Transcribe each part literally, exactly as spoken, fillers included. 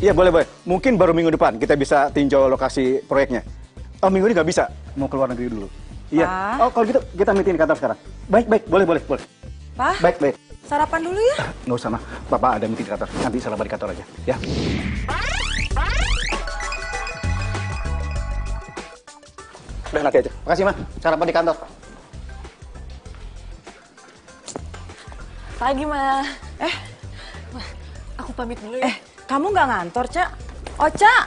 Iya, boleh, boleh. Mungkin baru minggu depan kita bisa tinjau lokasi proyeknya. Oh, minggu ini nggak bisa. Mau keluar negeri dulu. Iya. Pa? Oh, kalau gitu kita meeting di kantor sekarang. Baik, baik. Boleh, boleh, boleh. Pa? Baik, baik. Sarapan dulu ya? Nggak usah, mah. Bapak ada meeting di kantor. Nanti sarapan di kantor aja. Ya. Udah, nanti aja. Makasih, mah. Sarapan di kantor. Pagi, Ma. Eh, Wah, aku pamit dulu ya. Eh, kamu nggak ngantor, Cak? Oca!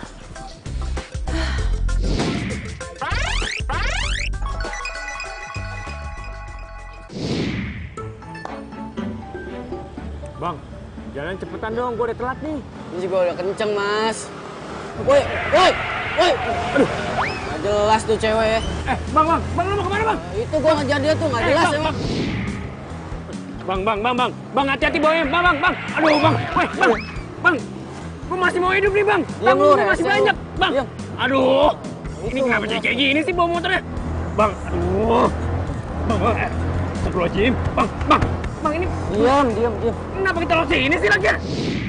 Bang, jalan cepetan dong, gue udah telat nih. Ini juga udah kenceng, Mas. Woi, woi, woi. Aduh, nggak jelas tuh cewek ya. Eh, bang, bang, bang, lu mau kemana, bang? Itu gua ngejar dia tuh, nggak Eh, jelas bang, emang. Bang, bang, bang, bang, bang, hati-hati bawanya, bang, bang, bang. Aduh, bang, woi, bang, bang. Gue masih mau hidup nih, bang. Diam Tanggung lu, gue masih rese lu. banyak, bang. Diam. Aduh, ini kenapa jadi kayak gini sih bawa motornya? Bang, aduh. Bang, bang, eh, astagfirullahaladzim. Bang, bang, bang, ini Diam, diam, diam. kenapa kita lewat sini sih lagi ya?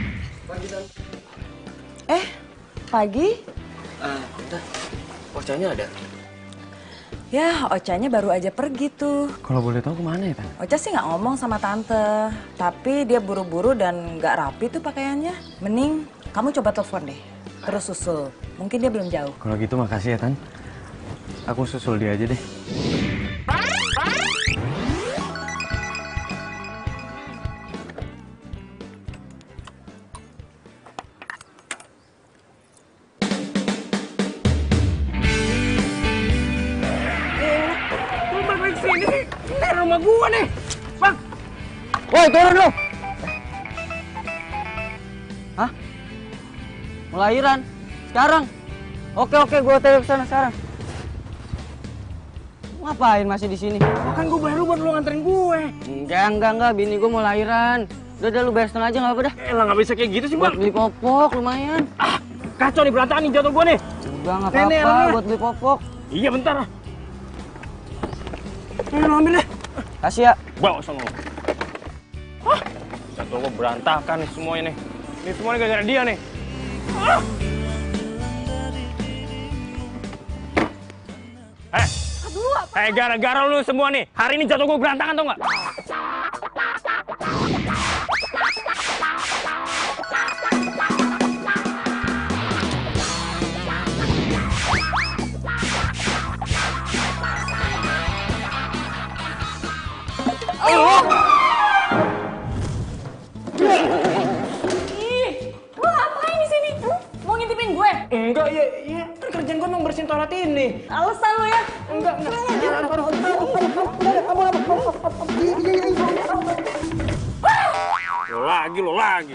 Eh, pagi? Ah, bentar. Ocanya ada. Ya, Ocanya baru aja pergi tuh. Kalau boleh tahu kemana ya, Tan? Oca sih nggak ngomong sama tante, tapi dia buru-buru dan nggak rapi tuh pakaiannya. Mending kamu coba telepon deh, terus susul. Mungkin dia belum jauh. Kalau gitu makasih ya, Tan. Aku susul dia aja deh. Lu balik sini sih? Ini rumah gua nih, bang. Woi, turun lu! Hah? Melahiran? Sekarang? Oke, oke, gua tanya ke sana sekarang. Ngapain masih di sini? Kan gua baru buat lu nganterin gue. Enggak, enggak, enggak. Bini gua mau lahiran. Udah, udah lu bayar setengah aja nggak apa dah. Eh lah, nggak bisa kayak gitu sih, Buat bang. beli popok lumayan. Ah, kacau nih berantakan nih jatuh gua nih. Udah nggak Ini, apa-apa ini. buat beli popok. Iya, bentar. Ini lu ambil deh. Kasih ya. Bawa sama lu. Hah? Jatuh gua berantakan nih semuanya nih. Ini semuanya gara-gara dia nih. Ah! Eh, Aduh, apa? eh gara-gara lu semua nih. Hari ini jatuh gua berantakan tau nggak? Ih, lu ngapain di sini? Lu mau ngintipin gue? Enggak, ya, ya. Kan kerjaan gua emang bersihin toilet ini. Alasan lu ya? Enggak, enggak. Lo lagi, lo lagi.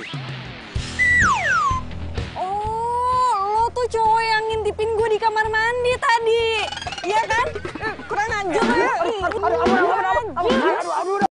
Oh, lo tuh cowok yang ngintipin gue di kamar mandi tadi. Iya kan? Eh, kurang ajar lo ya. Ih, kurang ajar.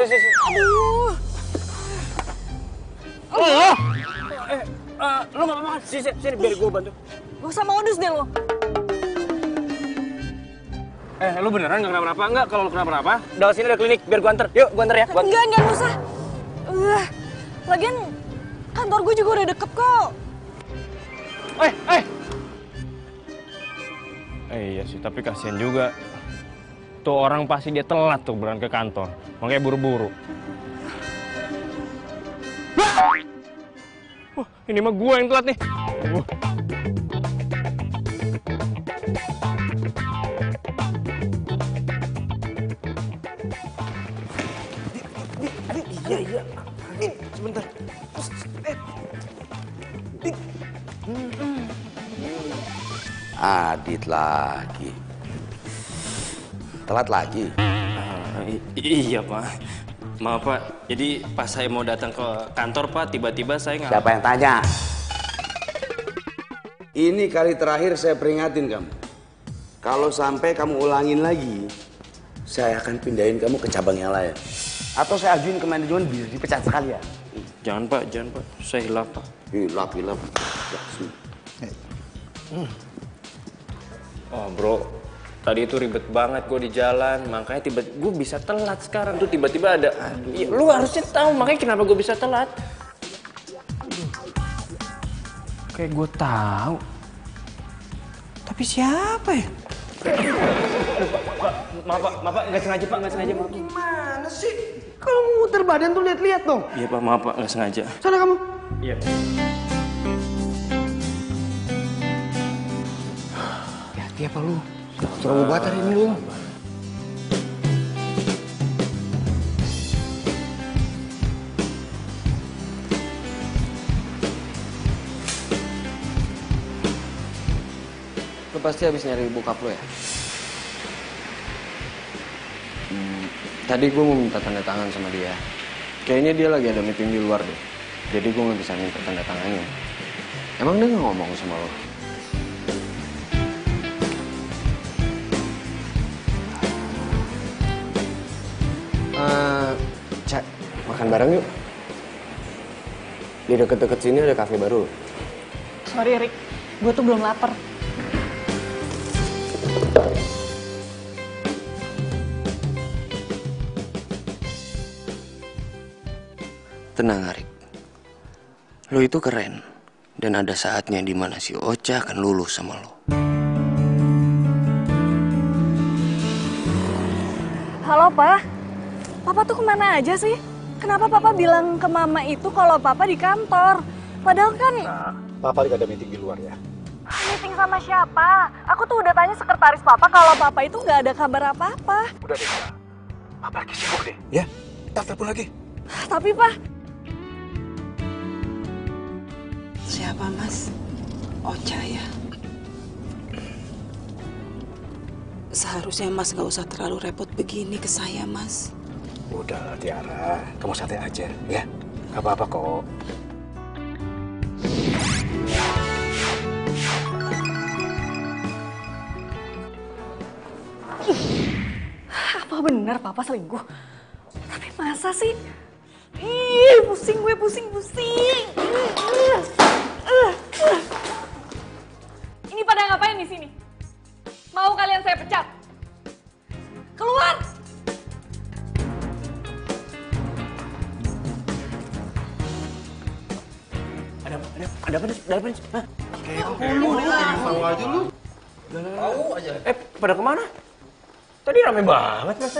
sini, sini. Aduh. Oh, oh. Eh, uh, lo nggak apa-apa kan? Sini, sini, sini, biar gue bantu. Gak usah modus deh lo. Eh, lu beneran nggak kenapa-napa? Enggak, kalau lu kenapa-napa, dari sini ada klinik, biar gue anter. Yuk, gue anter ya. Gua... Enggak, enggak, enggak usah. Uh, lagian kantor gue juga udah deket kok. Eh, eh. Eh, iya sih, tapi kasihan juga. Tuh orang pasti dia telat tuh berangkat ke kantor. Makanya buru-buru. Wah, ini mah gue yang telat nih. Uh. Iya, iya. Adit, sebentar. Eh. Adit lagi. Telat lagi. Uh, iya, Pak. Maaf, Pak. Jadi pas saya mau datang ke kantor, Pak, tiba-tiba saya nggak... Siapa yang tanya? Ini kali terakhir saya peringatin kamu. Kalau sampai kamu ulangin lagi, saya akan pindahin kamu ke cabang yang lain. Atau saya ajuin ke manajemen biar dipecat sekalian. Jangan, Pak. Jangan, Pak. Saya hilaf, Pak. Hilaf, hilaf. Hmm. Oh, bro. Tadi itu ribet banget gue di jalan. Makanya tiba-tiba gue bisa telat sekarang. Tuh tiba-tiba ada... Ya, lu harusnya tahu. Makanya kenapa gue bisa telat. Kayak gue tahu. Tapi siapa ya? Maaf, Pak. Maaf, Pak. Nggak sengaja, Pak. Nggak sengaja, maaf. Gimana sih? Kalau mau muter badan tuh lihat-lihat dong. Iya, Pak. Maaf, Pak. Nggak sengaja. Sana kamu. Iya. Hati apa lu? Suruh obat hari ini lu. Lu pasti habis nyari bokap lu ya? Hmm, tadi gue mau minta tanda tangan sama dia. Kayaknya dia lagi ada meeting di luar deh. Jadi gue nggak bisa minta tanda tangannya. Emang dia nggak ngomong sama lo? Uh, Cak, makan bareng yuk. Di deket-deket sini ada kafe baru. Sorry, Rick. Gue tuh belum lapar. Tenang, Arik. Lo itu keren. Dan ada saatnya di mana si Ocha akan lulus sama lo. Halo, Pak. Papa tuh kemana aja sih? Kenapa Papa bilang ke Mama itu kalau Papa di kantor? Padahal kan... Nah, Papa lagi ada meeting di luar ya. Meeting sama siapa? Aku tuh udah tanya sekretaris Papa kalau Papa itu nggak ada kabar apa-apa. Udah deh, Papa lagi sibuk deh. Ya, tak telepon lagi. Tapi, Pak... Siapa, Mas? Ocha ya? Seharusnya Mas gak usah terlalu repot begini ke saya, Mas. Udah, Tiara. Kamu santai aja, ya. Gak apa-apa kok. Apa benar Papa selingkuh? Tapi masa sih? Ih, pusing gue, pusing, pusing. Ini pada ngapain di sini? Mau kalian saya pecat? Keluar! Ada, ada, ada apa nih? Ada apa nih? Hah? Lu, tahu aja lu. Tahu aja. Eh, pada kemana? Tadi rame banget, Mas.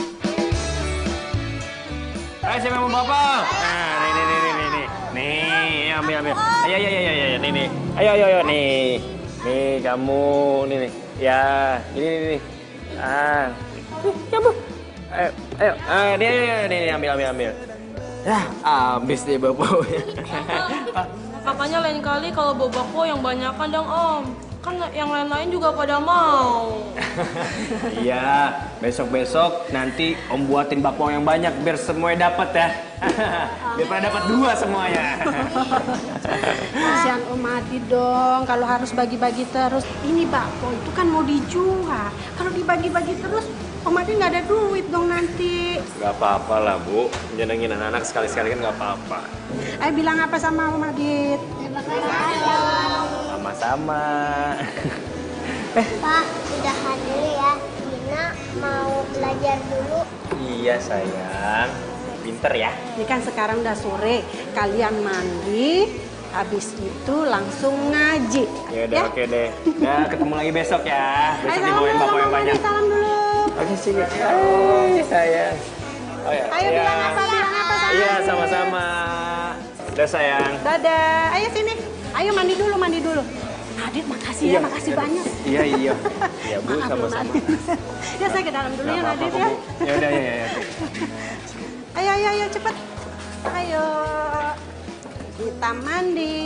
Ayo, siapa yang mau bapak? Nah, nih, nih, nih, nih, nih. Nih, ambil, ambil. Ayo, ayo, ayo, ayo, nih, nih. Ayo, ayo, ayo, nih. Nih, kamu, nih, nih. Ya, ini, nih, nih. Ah. Ya, Bu. Ayo, ayo. Ah, nih, ayo, ayo, nih, nih, ambil, ambil, ambil. Ya, habis deh bapak. Katanya lain kali kalau bawa bako yang banyakan dong, Om. Kan yang lain-lain juga pada mau. Iya, besok-besok nanti Om buatin bakpao yang banyak biar semuanya dapat ya. Biar pada dapat dua semuanya. Kasihan Om Adi dong, kalau harus bagi-bagi terus. Ini bakpao itu kan mau dijual. Kalau dibagi-bagi terus, Om Adi nggak ada duit dong nanti. Gak apa-apa lah, Bu. Nyenengin anak-anak sekali-sekali kan gak apa-apa. Ayo bilang apa sama Om Adit? Sama-sama. Pak, udahan dulu ya. Dina mau belajar dulu. Iya, sayang. Pinter ya. Ini kan sekarang udah sore, kalian mandi, habis itu langsung ngaji. Ya udah, oke deh. Udah ketemu lagi besok ya. Besok Ayo, dibawain salam bakpao dulu, yang Om banyak. Adi, salam dulu. Oke, sini. Hai, sayang. Oh, ya. Ayo Iya. bilang apa, bilang apa sama Iya, Adi. sama-sama. Udah, sayang. Dadah. Ayo sini. Ayo mandi dulu, mandi dulu. Adit, makasih Iya, ya, makasih iya. banyak. Iya, iya. Iya, Bu, Maaf, sama-sama. Nadit. Ya, saya ke dalam dulu Nggak ya, apa-apa Nadit kok, ya. Bu. Ya udah, ya, ya, ya. Ayo, ayo, ayo, cepet. Ayo. Kita mandi.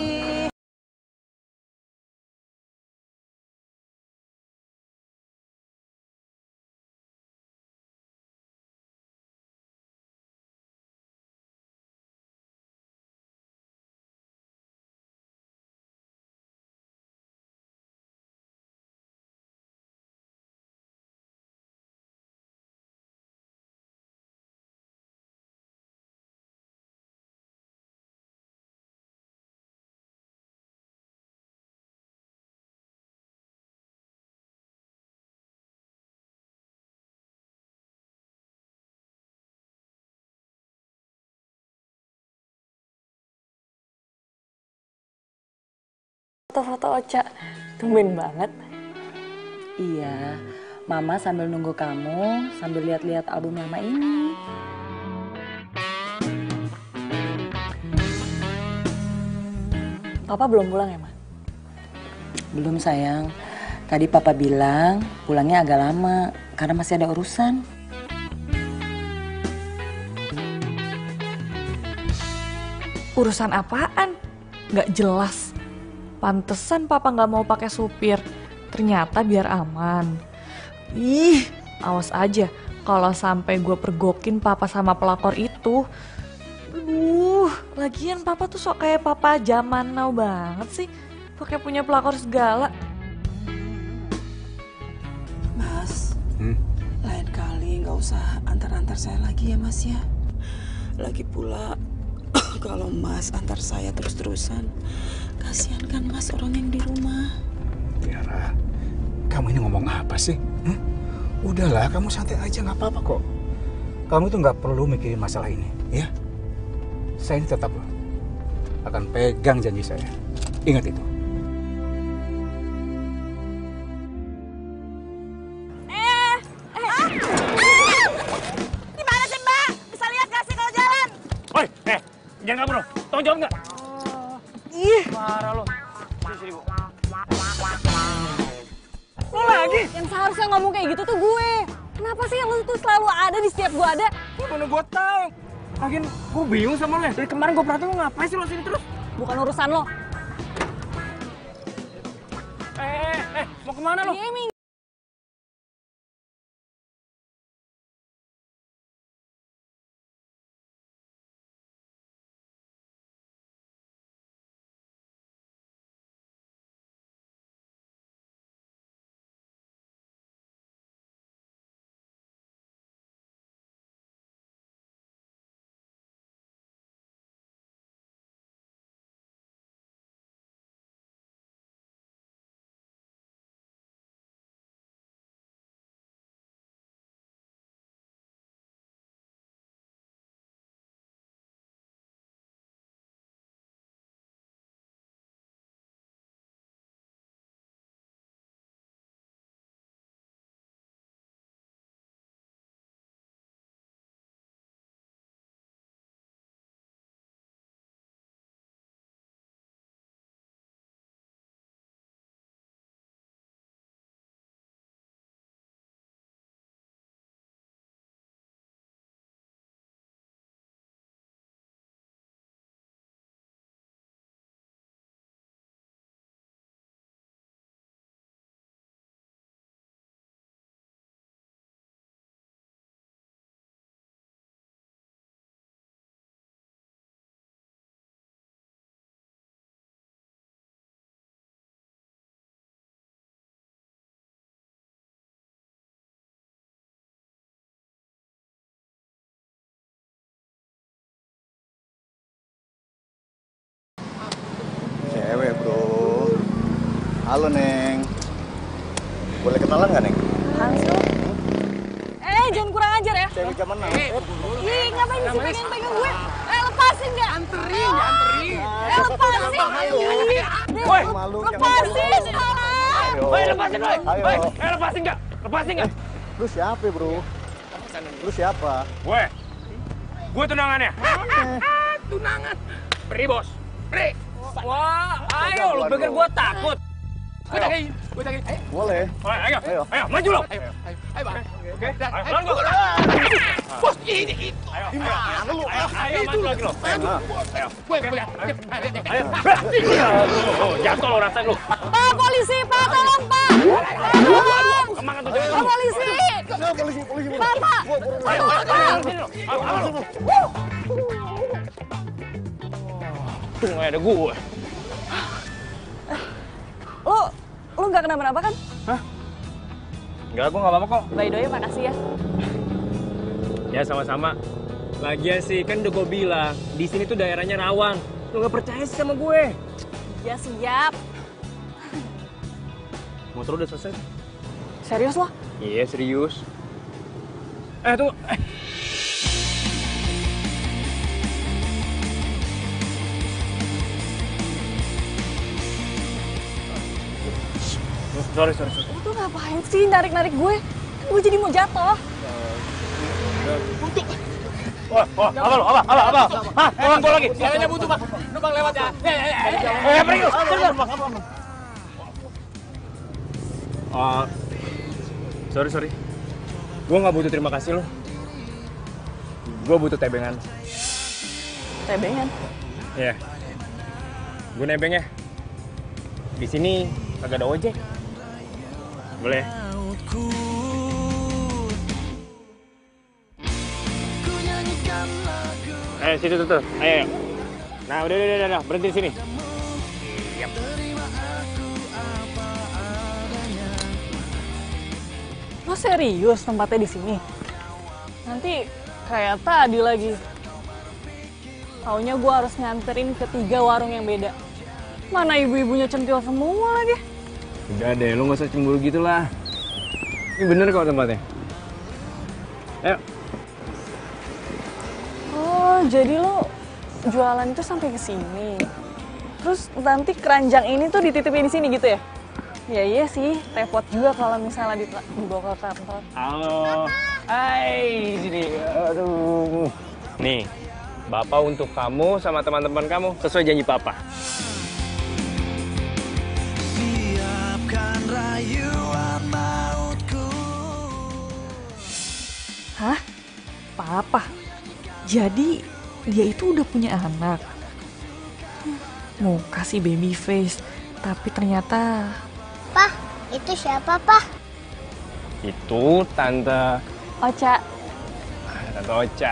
Foto-foto Ocha, tumben banget. Iya, Mama sambil nunggu kamu, sambil lihat-lihat album Mama ini. Papa belum pulang ya, Ma? Belum sayang, tadi Papa bilang pulangnya agak lama karena masih ada urusan. Urusan apaan? Nggak jelas. Pantesan Papa nggak mau pakai supir. Ternyata biar aman. Ih, awas aja kalau sampai gue pergokin Papa sama pelakor itu. Aduh, lagian Papa tuh sok kayak Papa zaman now banget sih. Pakai punya pelakor segala. Mas, Hmm? lain kali nggak usah antar-antar saya lagi ya Mas ya. Lagi pula kalau Mas antar saya terus-terusan, kasihan kan Mas orang yang di rumah. Tiara, kamu ini ngomong apa sih? Hmm? Udahlah, kamu santai aja, nggak apa-apa kok. Kamu tuh nggak perlu mikirin masalah ini, ya. Saya ini tetap loh akan pegang janji saya. Ingat itu. Gimana sih Mbak? Bisa lihat gak sih kalau jalan? Woi, eh, jangan kabur loh. Tolong jawab nggak? Ih, Parah lo. Sini, sini, Bu. Lo lagi? yang seharusnya ngomong kayak gitu tuh gue. Kenapa sih lu tuh selalu ada di setiap gue ada? Ya mana gue tahu. Lagian gue bingung sama lo ya. Dari kemarin gue perhatiin lo ngapain sih lo sini terus? Bukan urusan lo. Eh, eh, eh, mau kemana lo? Iya, Halo, Neng. Boleh kenalan nggak, Neng? Hans lu. Eh, jangan kurang ajar ya. Cewek zaman now. Ih, ngapain sih pegang-pegang gue? Eh, lepasin nggak? Anterin, anterin. Eh, lepasin. Woi, lepasin. Woi, lepasin, woi. Woi, eh, lepasin nggak? Lepasin nggak? Lu siapa, bro? Lu siapa? Gue. Gue tunangannya. Tunangan. Beri, bos. Beri. Wah, ayo lu pikir gue takut. Gue jagain, gue jagain. Boleh. Ayo, ayo, ayo, maju lo. Ayo, ayo, bang. Oke, ayo, gue. Bos, ini, itu. Ayo, ayo, lu. Ayo, maju lagi lo. Ayo, gue pegang. Ayo, ayo. Jatuh lo rasain lo. Pak polisi, Pak, tolong Pak. Semangat tuh. Pak polisi. Polisi, polisi. Pak, Pak. Ayo, ayo, ayo. Tunggu ada gue. Lu, lu nggak kenapa-napa kan? Hah? Enggak, gue nggak apa-apa kok. By the way, makasih ya. Ya sama-sama. Lagian sih kan udah gue bilang di sini tuh daerahnya rawan. Lu nggak percaya sih sama gue? Ya siap. Motor udah selesai? Serius lo? Iya serius. Eh tunggu. Eh. Sorry, sorry, sorry. Lu tuh ngapain sih narik-narik gue? Gue jadi mau jatuh. Wah, wah, apa lu? Apa? Apa? Apa? Hah? Tolong gua lagi. Jalannya butuh, Pak. Numpang lewat ya. Ya, ya, ya. Eh, pergi lu. Oh, sorry, sorry. Gua nggak butuh terima kasih lu. Gua butuh tebengan. Tebengan? Iya. Gua nebeng ya. Di sini kagak ada ojek. Boleh? Eh, situ tuh, tuh. Ayo, ayo. Nah, udah, udah, udah, udah. Berhenti di sini. Siap. Lo serius tempatnya di sini? Nanti kayak tadi lagi. Taunya gue harus nganterin ke tiga warung yang beda. Mana ibu-ibunya centil semua lagi. Udah deh, lo nggak usah cemburu gitu lah. Ini bener kok tempatnya. Ayo. Oh, jadi lo jualan itu sampai ke sini. Terus nanti keranjang ini tuh dititipin di sini gitu ya? Ya iya sih, repot juga kalau misalnya dibawa ke kantor. Halo. Hai, sini. Aduh. Nih, Bapak untuk kamu sama teman-teman kamu sesuai janji Papa. Siapkan rayuan mautku. Hah? Papa? Jadi dia itu udah punya anak. Mau kasih baby face, tapi ternyata... Pah, itu siapa, Pah? Itu Tante... Ocha. Tante Ocha.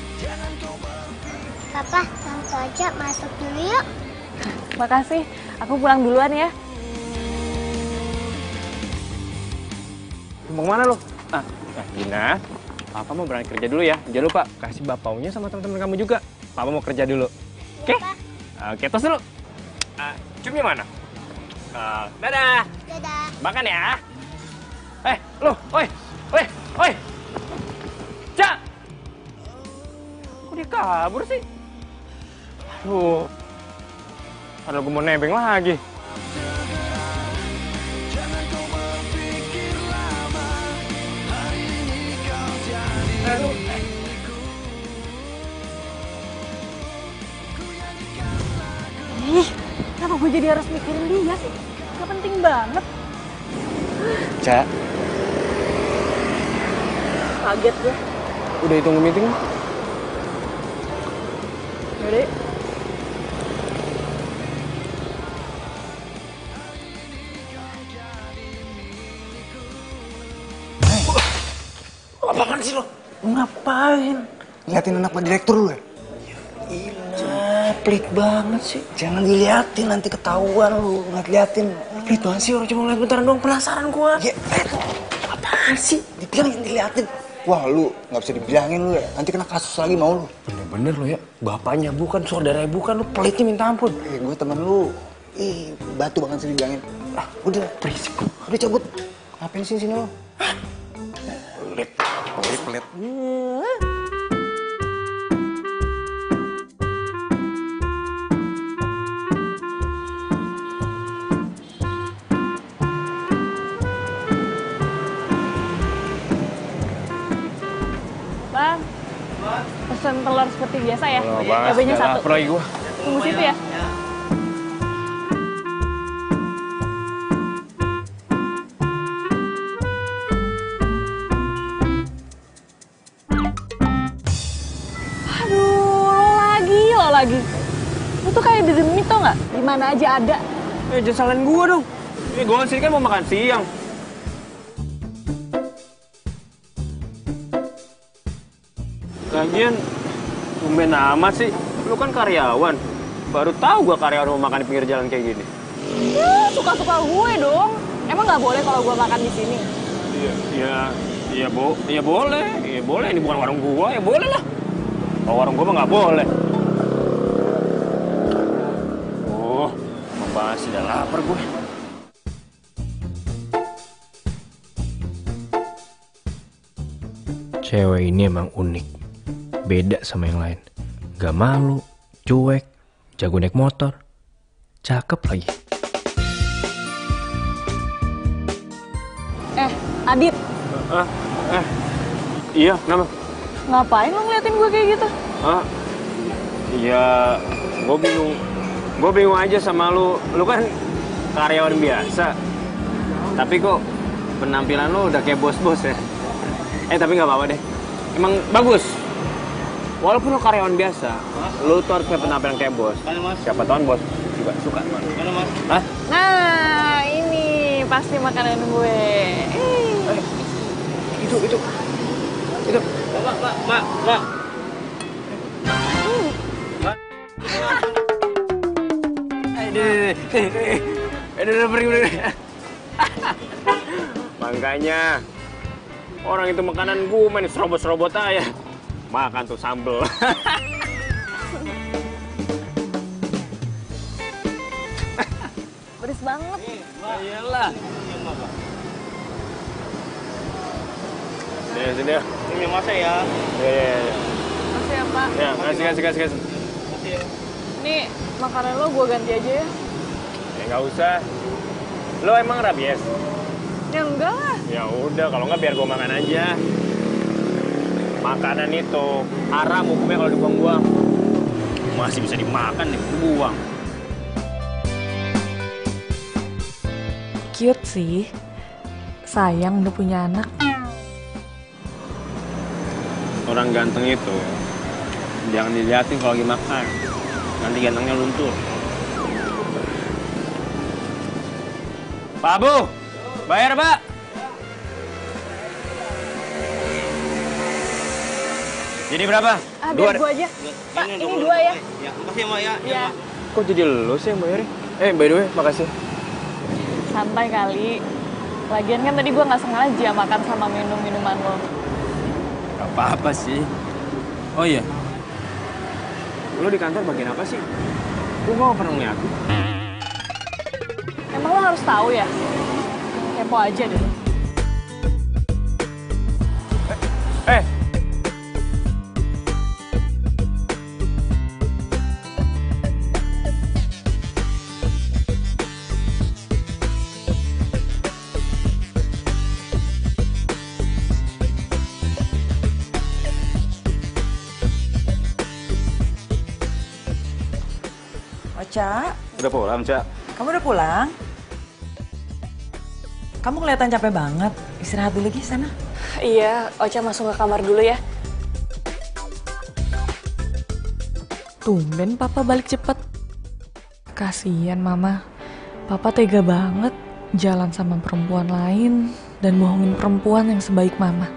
Papa, Tante Ocha masuk dulu yuk. Makasih, aku pulang duluan ya. Mau kemana lo? Ah, nah Gina. Papa mau berangkat kerja dulu ya. Jangan lupa kasih bapaunya sama teman-teman kamu juga. Papa mau kerja dulu. Oke? Okay? Oke, tos dulu. Uh, ciumnya mana? Uh, dadah. Dadah. Makan ya. Eh, lo, oi, oi, oi. Cak. Kok dia kabur sih? Aduh. Padahal gue mau nebeng lagi. Ih, kenapa gue jadi harus mikirin dia sih? Gak penting banget. Cak, Kaget gue. udah hitungin meeting? Yaudah. Apaan sih lo? Ngapain? Liatin anak Pak Direktur lu ya? Gila, pelit banget sih. Jangan diliatin, nanti ketahuan lu. Nggak liatin. Pelit banget sih, orang cuma ngeliat bentaran doang, penasaran gua. Ya, eh, apaan sih? Dibilang jangan diliatin. Wah lu, nggak bisa dibilangin lu ya. Nanti kena kasus lagi mau lu. Bener-bener lo ya. Bapaknya bukan, saudaranya bukan. Lu pelitnya minta ampun. Eh, gue temen lu. Ih, batu banget sih dibilangin. Ah, udah. Berisik lu. Udah cabut. Ngapain sih sini lo? Pelit. Pelit, pelit. Bang, pesen telur seperti biasa ya. Oh, banget. Cabenya Udah satu. lapar lagi gua. Tunggu situ ya. Aduh, lo lagi, lo lagi. Lo tuh kayak dedemit tau nggak? Di mana aja ada. Eh, jangan salahin gua dong. Ini gua sini kan mau makan siang. Lagian, tumben amat sih. Lu kan karyawan. Baru tahu gua karyawan mau makan di pinggir jalan kayak gini. Ya, suka-suka gue dong. Emang nggak boleh kalau gue makan di sini? Iya, iya, iya, bo, iya boleh, iya boleh. Ini bukan warung gua, ya boleh lah. Kalau warung gua mah nggak boleh. Oh, membahas udah lapar gue. Cewek ini emang unik, beda sama yang lain. Gak malu, cuek, jago naik motor, cakep lagi. Eh, Adit. Ah, eh, iya, kenapa? Ngapain lo ngeliatin gue kayak gitu? Ah, iya, gue bingung. Gue bingung aja sama lu. Lu kan karyawan biasa, tapi kok penampilan lu udah kayak bos-bos ya? Eh, tapi nggak apa-apa deh. Emang bagus. Walaupun lu karyawan biasa, lu tuh harus punya penampilan kayak bos. Siapa tahu bos juga suka. Hah? Nah, ini pasti makanan gue. Eh, itu, itu. Itu. Mbak, mbak, mbak, mbak. Eh, eh, udah pergi udah. Makanya orang itu makanan gue main serobot-serobot aja. Makan tuh sambel. Pedes banget. Iyalah. Sini, sini ya. Ini masa ya? Ya, ya, ya. Makasih ya, Pak. Ya, kasih, kasih, kasih, kasih. Nih, makanan lo gue ganti aja ya. Ya nggak usah. Lo emang rabies? Ya enggak lah. Ya udah, kalau nggak biar gue makan aja. Makanan itu haram hukumnya kalau dibuang-buang. Masih bisa dimakan nih, dibuang. Cute sih. Sayang udah punya anak. Orang ganteng itu jangan dilihatin kalau lagi makan. Nanti gantengnya luntur. Pak Bu, bayar Pak. Jadi berapa? Ah, biar gue aja. Pak, ini, ini dua ya. Ya, makasih ya, Mak ya. Ya. Kok jadi lo sih yang bayarin? Eh, by the way, makasih. Santai kali. Lagian kan tadi gue nggak sengaja makan sama minum minuman lo. Gak apa-apa sih. Oh iya. Lo di kantor bagian apa sih? Gue gak pernah ngeliat. Emang lo harus tahu ya? Kepo aja deh. Eh. Ocha, Udah pulang, Cak? kamu udah pulang? Kamu kelihatan capek banget. Istirahat dulu lagi sana. Iya, Ocha masuk ke kamar dulu ya. Tumben papa balik cepet. Kasian mama. Papa tega banget jalan sama perempuan lain dan bohongin perempuan yang sebaik mama.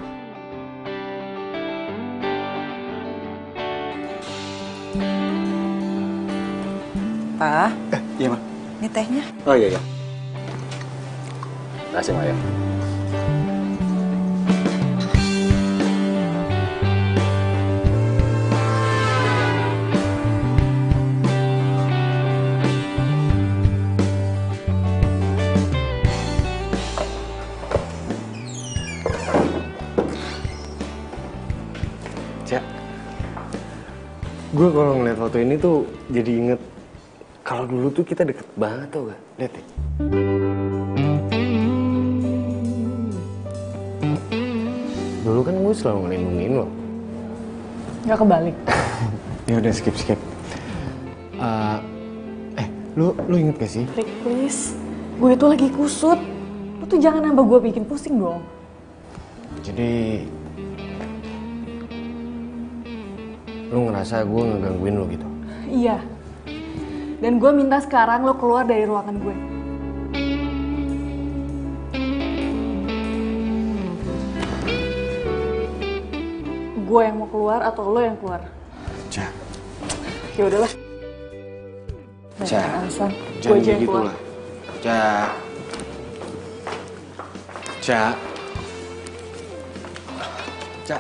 Pa, Eh, iya, Ma. ini tehnya. Oh iya, iya. Terima kasih, Ma, ya. Gue kalau ngeliat foto ini tuh jadi inget kalau dulu tuh kita deket banget tau gak? Lihat deh. Dulu kan gue selalu ngelindungin lo. Gak kebalik. Ya udah skip skip. Uh, eh, lu lu inget gak sih? Rick, please. Gue itu lagi kusut. Lu tuh jangan nambah gue bikin pusing dong. Jadi lu ngerasa gue ngegangguin lo gitu? Iya. Dan gue minta sekarang lo keluar dari ruangan gue. Gue yang mau keluar atau lo yang keluar? Ca. Ya udahlah. Ca. Alasan. Jangan Gue aja yang gitu keluar. lah. Ca. Ca. Ca.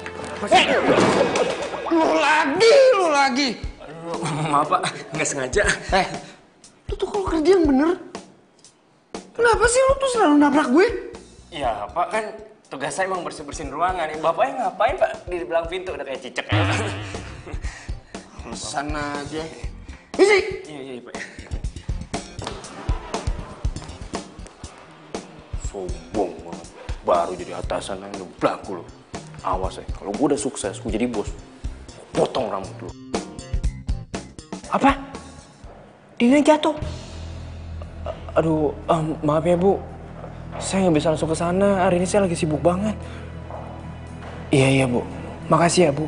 Lu lagi, lu lagi. Aduh, maaf Pak, nggak sengaja. Eh, lu tuh kalau kerja yang bener. Kenapa sih lu tuh selalu nabrak gue? Ya Pak, kan tugas saya emang bersih-bersihin ruangan. Bapaknya ngapain Pak di belakang pintu udah kayak cicak ya. Alasan aja. Isi. Iya, iya Pak. Sombong banget. Baru jadi atasan yang ngebelaku lo. Awas ya, kalau gue udah sukses, gue jadi bos. Potong rambut lo. Apa? Dina jatuh? Aduh, um, maaf ya Bu. Saya nggak bisa langsung ke sana. Hari ini saya lagi sibuk banget. Iya, iya Bu. Makasih ya Bu.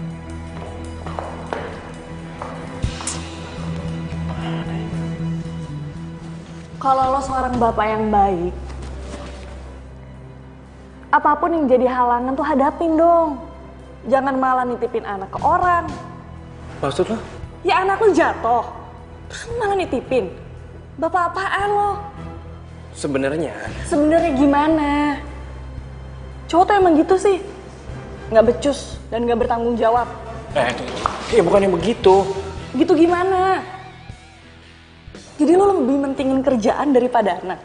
Kalau lo seorang bapak yang baik, apapun yang jadi halangan tuh hadapin dong. Jangan malah nitipin anak ke orang. Maksud lo? Ya anak lo jatuh, terus malah nitipin. Bapak apaan lo? Sebenarnya. Sebenarnya gimana? Cowok tuh emang gitu sih, nggak becus dan nggak bertanggung jawab. Eh, ya bukannya begitu. Gitu gimana? Jadi lo lebih mentingin kerjaan daripada anak.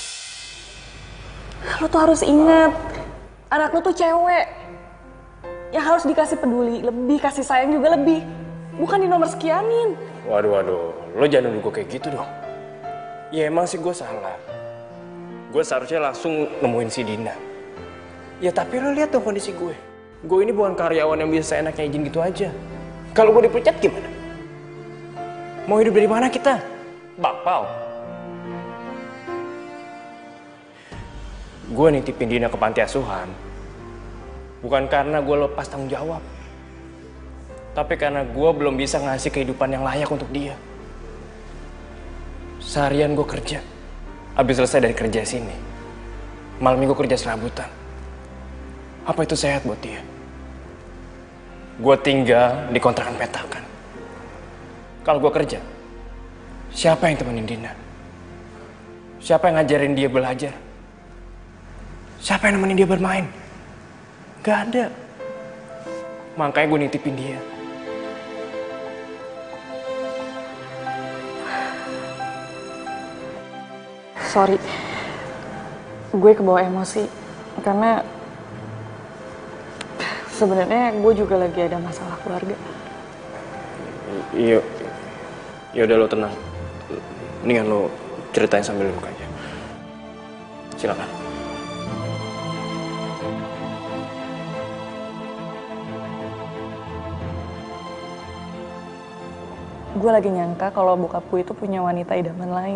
Lo tuh harus ingat, anak lo tuh cewek. Yang harus dikasih peduli, lebih kasih sayang juga lebih. Bukan di nomor sekianin. Waduh, waduh. Lo jangan nuduh gue kayak gitu dong. Ya emang sih gue salah. Gue seharusnya langsung nemuin si Dina. Ya tapi lo lihat dong kondisi gue. Gue ini bukan karyawan yang bisa seenaknya izin gitu aja. Kalau gue dipecat gimana? Mau hidup dari mana kita? Bakpao. Gue nitipin Dina ke panti asuhan bukan karena gue lepas tanggung jawab, tapi karena gue belum bisa ngasih kehidupan yang layak untuk dia. Seharian gue kerja, habis selesai dari kerja sini, malam minggu kerja serabutan. Apa itu sehat buat dia? Gue tinggal di kontrakan petakan. Kalau gue kerja, siapa yang temenin Dina? Siapa yang ngajarin dia belajar? Siapa yang nemenin dia bermain? Gak ada. Makanya gue nitipin dia. Sorry, gue kebawa emosi karena sebenarnya gue juga lagi ada masalah keluarga. Iya, ya udah lo tenang. Mendingan lo ceritain sambil duduk aja. Silakan. Gue lagi nyangka kalau bokap gue itu punya wanita idaman lain.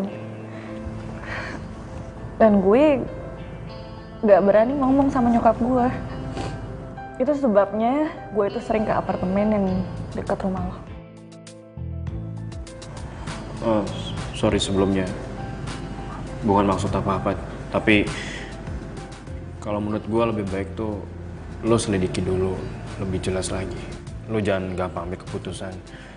Dan gue gak berani ngomong sama nyokap gue. Itu sebabnya gue itu sering ke apartemen yang dekat rumah lo. Oh, sorry sebelumnya. Bukan maksud apa-apa. Tapi kalau menurut gue lebih baik tuh lo selidiki dulu, lebih jelas lagi. Lo jangan gampang ambil keputusan.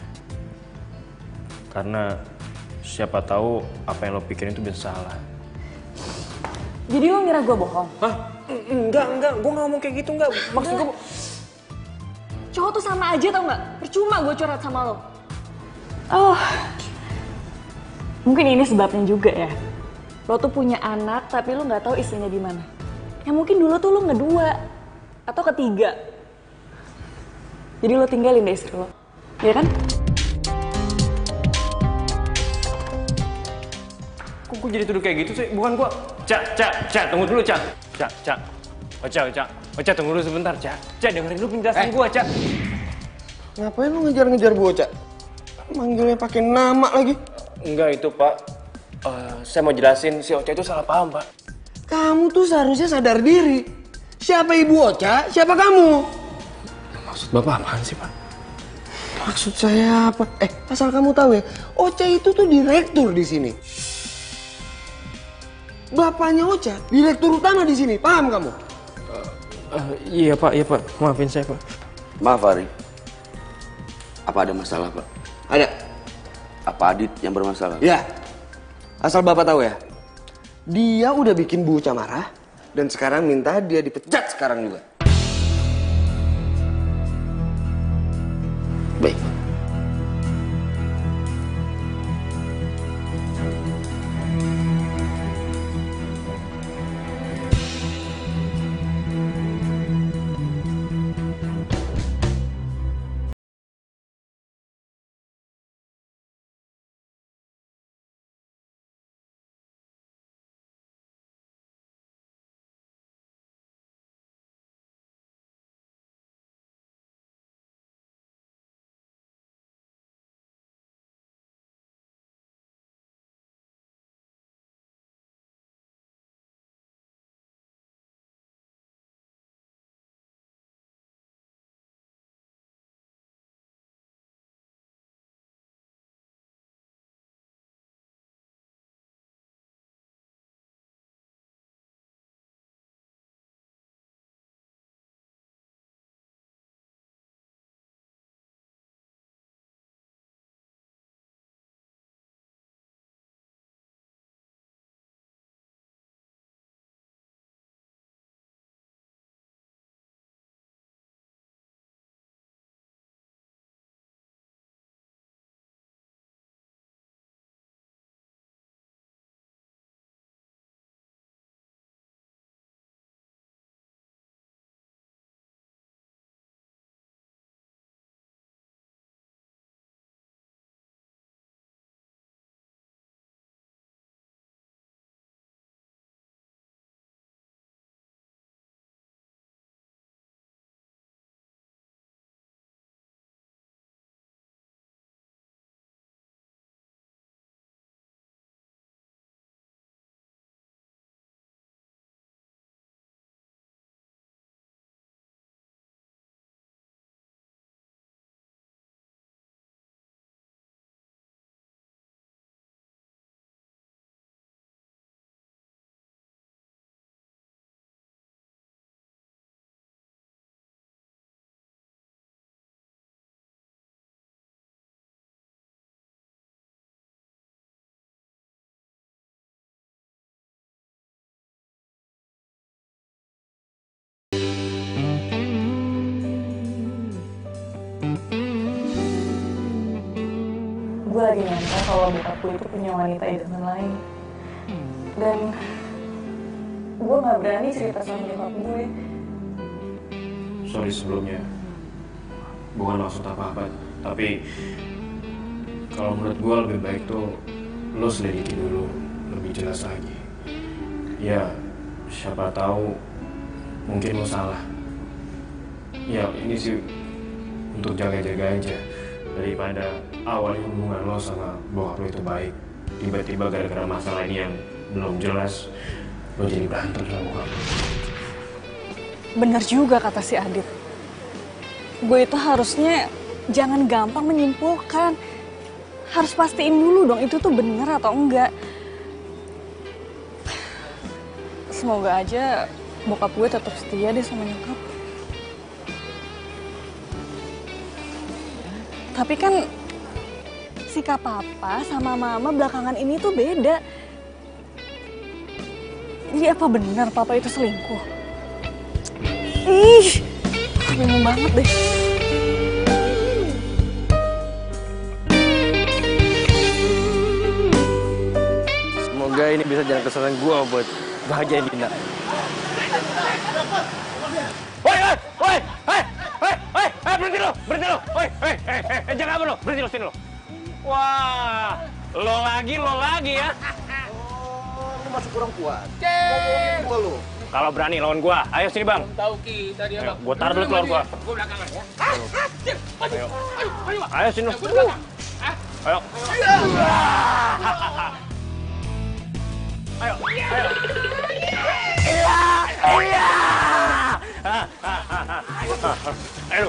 Karena siapa tahu apa yang lo pikirin itu bisa salah. Jadi lo ngira gue bohong? Hah? Enggak, enggak. Gue gak ngomong kayak gitu, enggak. Maksud gue... Cowok tuh sama aja tau gak? Percuma gue curhat sama lo. Oh, mungkin ini sebabnya juga ya. Lo tuh punya anak tapi lo gak tahu istrinya di mana. Ya mungkin dulu tuh lo ngedua atau ketiga. Jadi lo tinggalin deh istri lo, ya kan? Kok gue jadi tuduh kayak gitu sih? Bukan gua. Cak, Cak, Cak, tunggu dulu, Cak. Cak, Cak. Oca, Oca. Oca, tunggu dulu sebentar, Cak. Cak, dengerin dulu penjelasan Eh. gua, Cak. Ngapain lu ngejar-ngejar gua, Cak? Manggilnya pakai nama lagi. Enggak itu, Pak. Eh, saya mau jelasin si Oca itu salah paham, Pak. Kamu tuh seharusnya sadar diri. Siapa ibu Oca? Siapa kamu? Maksud Bapak apaan sih, Pak? Maksud saya apa? Eh, asal kamu tahu ya, Oca itu tuh direktur di sini. Bapaknya Oca, direktur utama di sini. Paham kamu? Uh, iya, Pak. Iya, Pak. Maafin saya, Pak. Maaf, Ari. Apa ada masalah, Pak? Ada. Apa Adit yang bermasalah? Ya. Asal Bapak tahu ya, dia udah bikin Bu Oca marah dan sekarang minta dia dipecat sekarang juga. Baik. Gue lagi nyangka kalau bokap gue itu punya wanita idaman lain. Dan gue gak berani cerita sama nyokap gue. Sorry sebelumnya. Bukan maksud apa-apa. Tapi kalau menurut gue lebih baik tuh lo selidiki dulu lebih jelas lagi. Ya, siapa tahu mungkin lo salah. Ya, ini sih untuk jaga-jaga aja. Daripada awalnya hubungan lo sama bokap lo itu baik, tiba-tiba gara-gara masalah ini yang belum jelas lo jadi berantem sama bokap lo. Bener juga kata si Adit. Gue itu harusnya jangan gampang menyimpulkan. Harus pastiin dulu dong itu tuh bener atau enggak. Semoga aja bokap gue tetap setia deh sama nyokap. Tapi kan sikap papa sama mama belakangan ini tuh beda. Iya apa benar papa itu selingkuh? Ih, bingung banget deh. Semoga ini bisa jalan kesalahan gue buat bahagiain Dina. Woi, woi, woi, hei, hei, hei, hei, berhenti lo, berhenti lo, woi, hei, hei, hei, jangan apa lo, berhenti lo, sini lo. Wah, lo lagi, lo lagi ya. masih kurang kuat. Cek. Gua lu. Kalau berani lawan gua, ayo sini bang. Tahu kita dia Ayo, bang. gua taruh dulu telur gua. Gua belakangan ya. Ayo. Ayo. Ayo sini. Ayo. Ayo. Ayo. Iya. Iya. Ayo.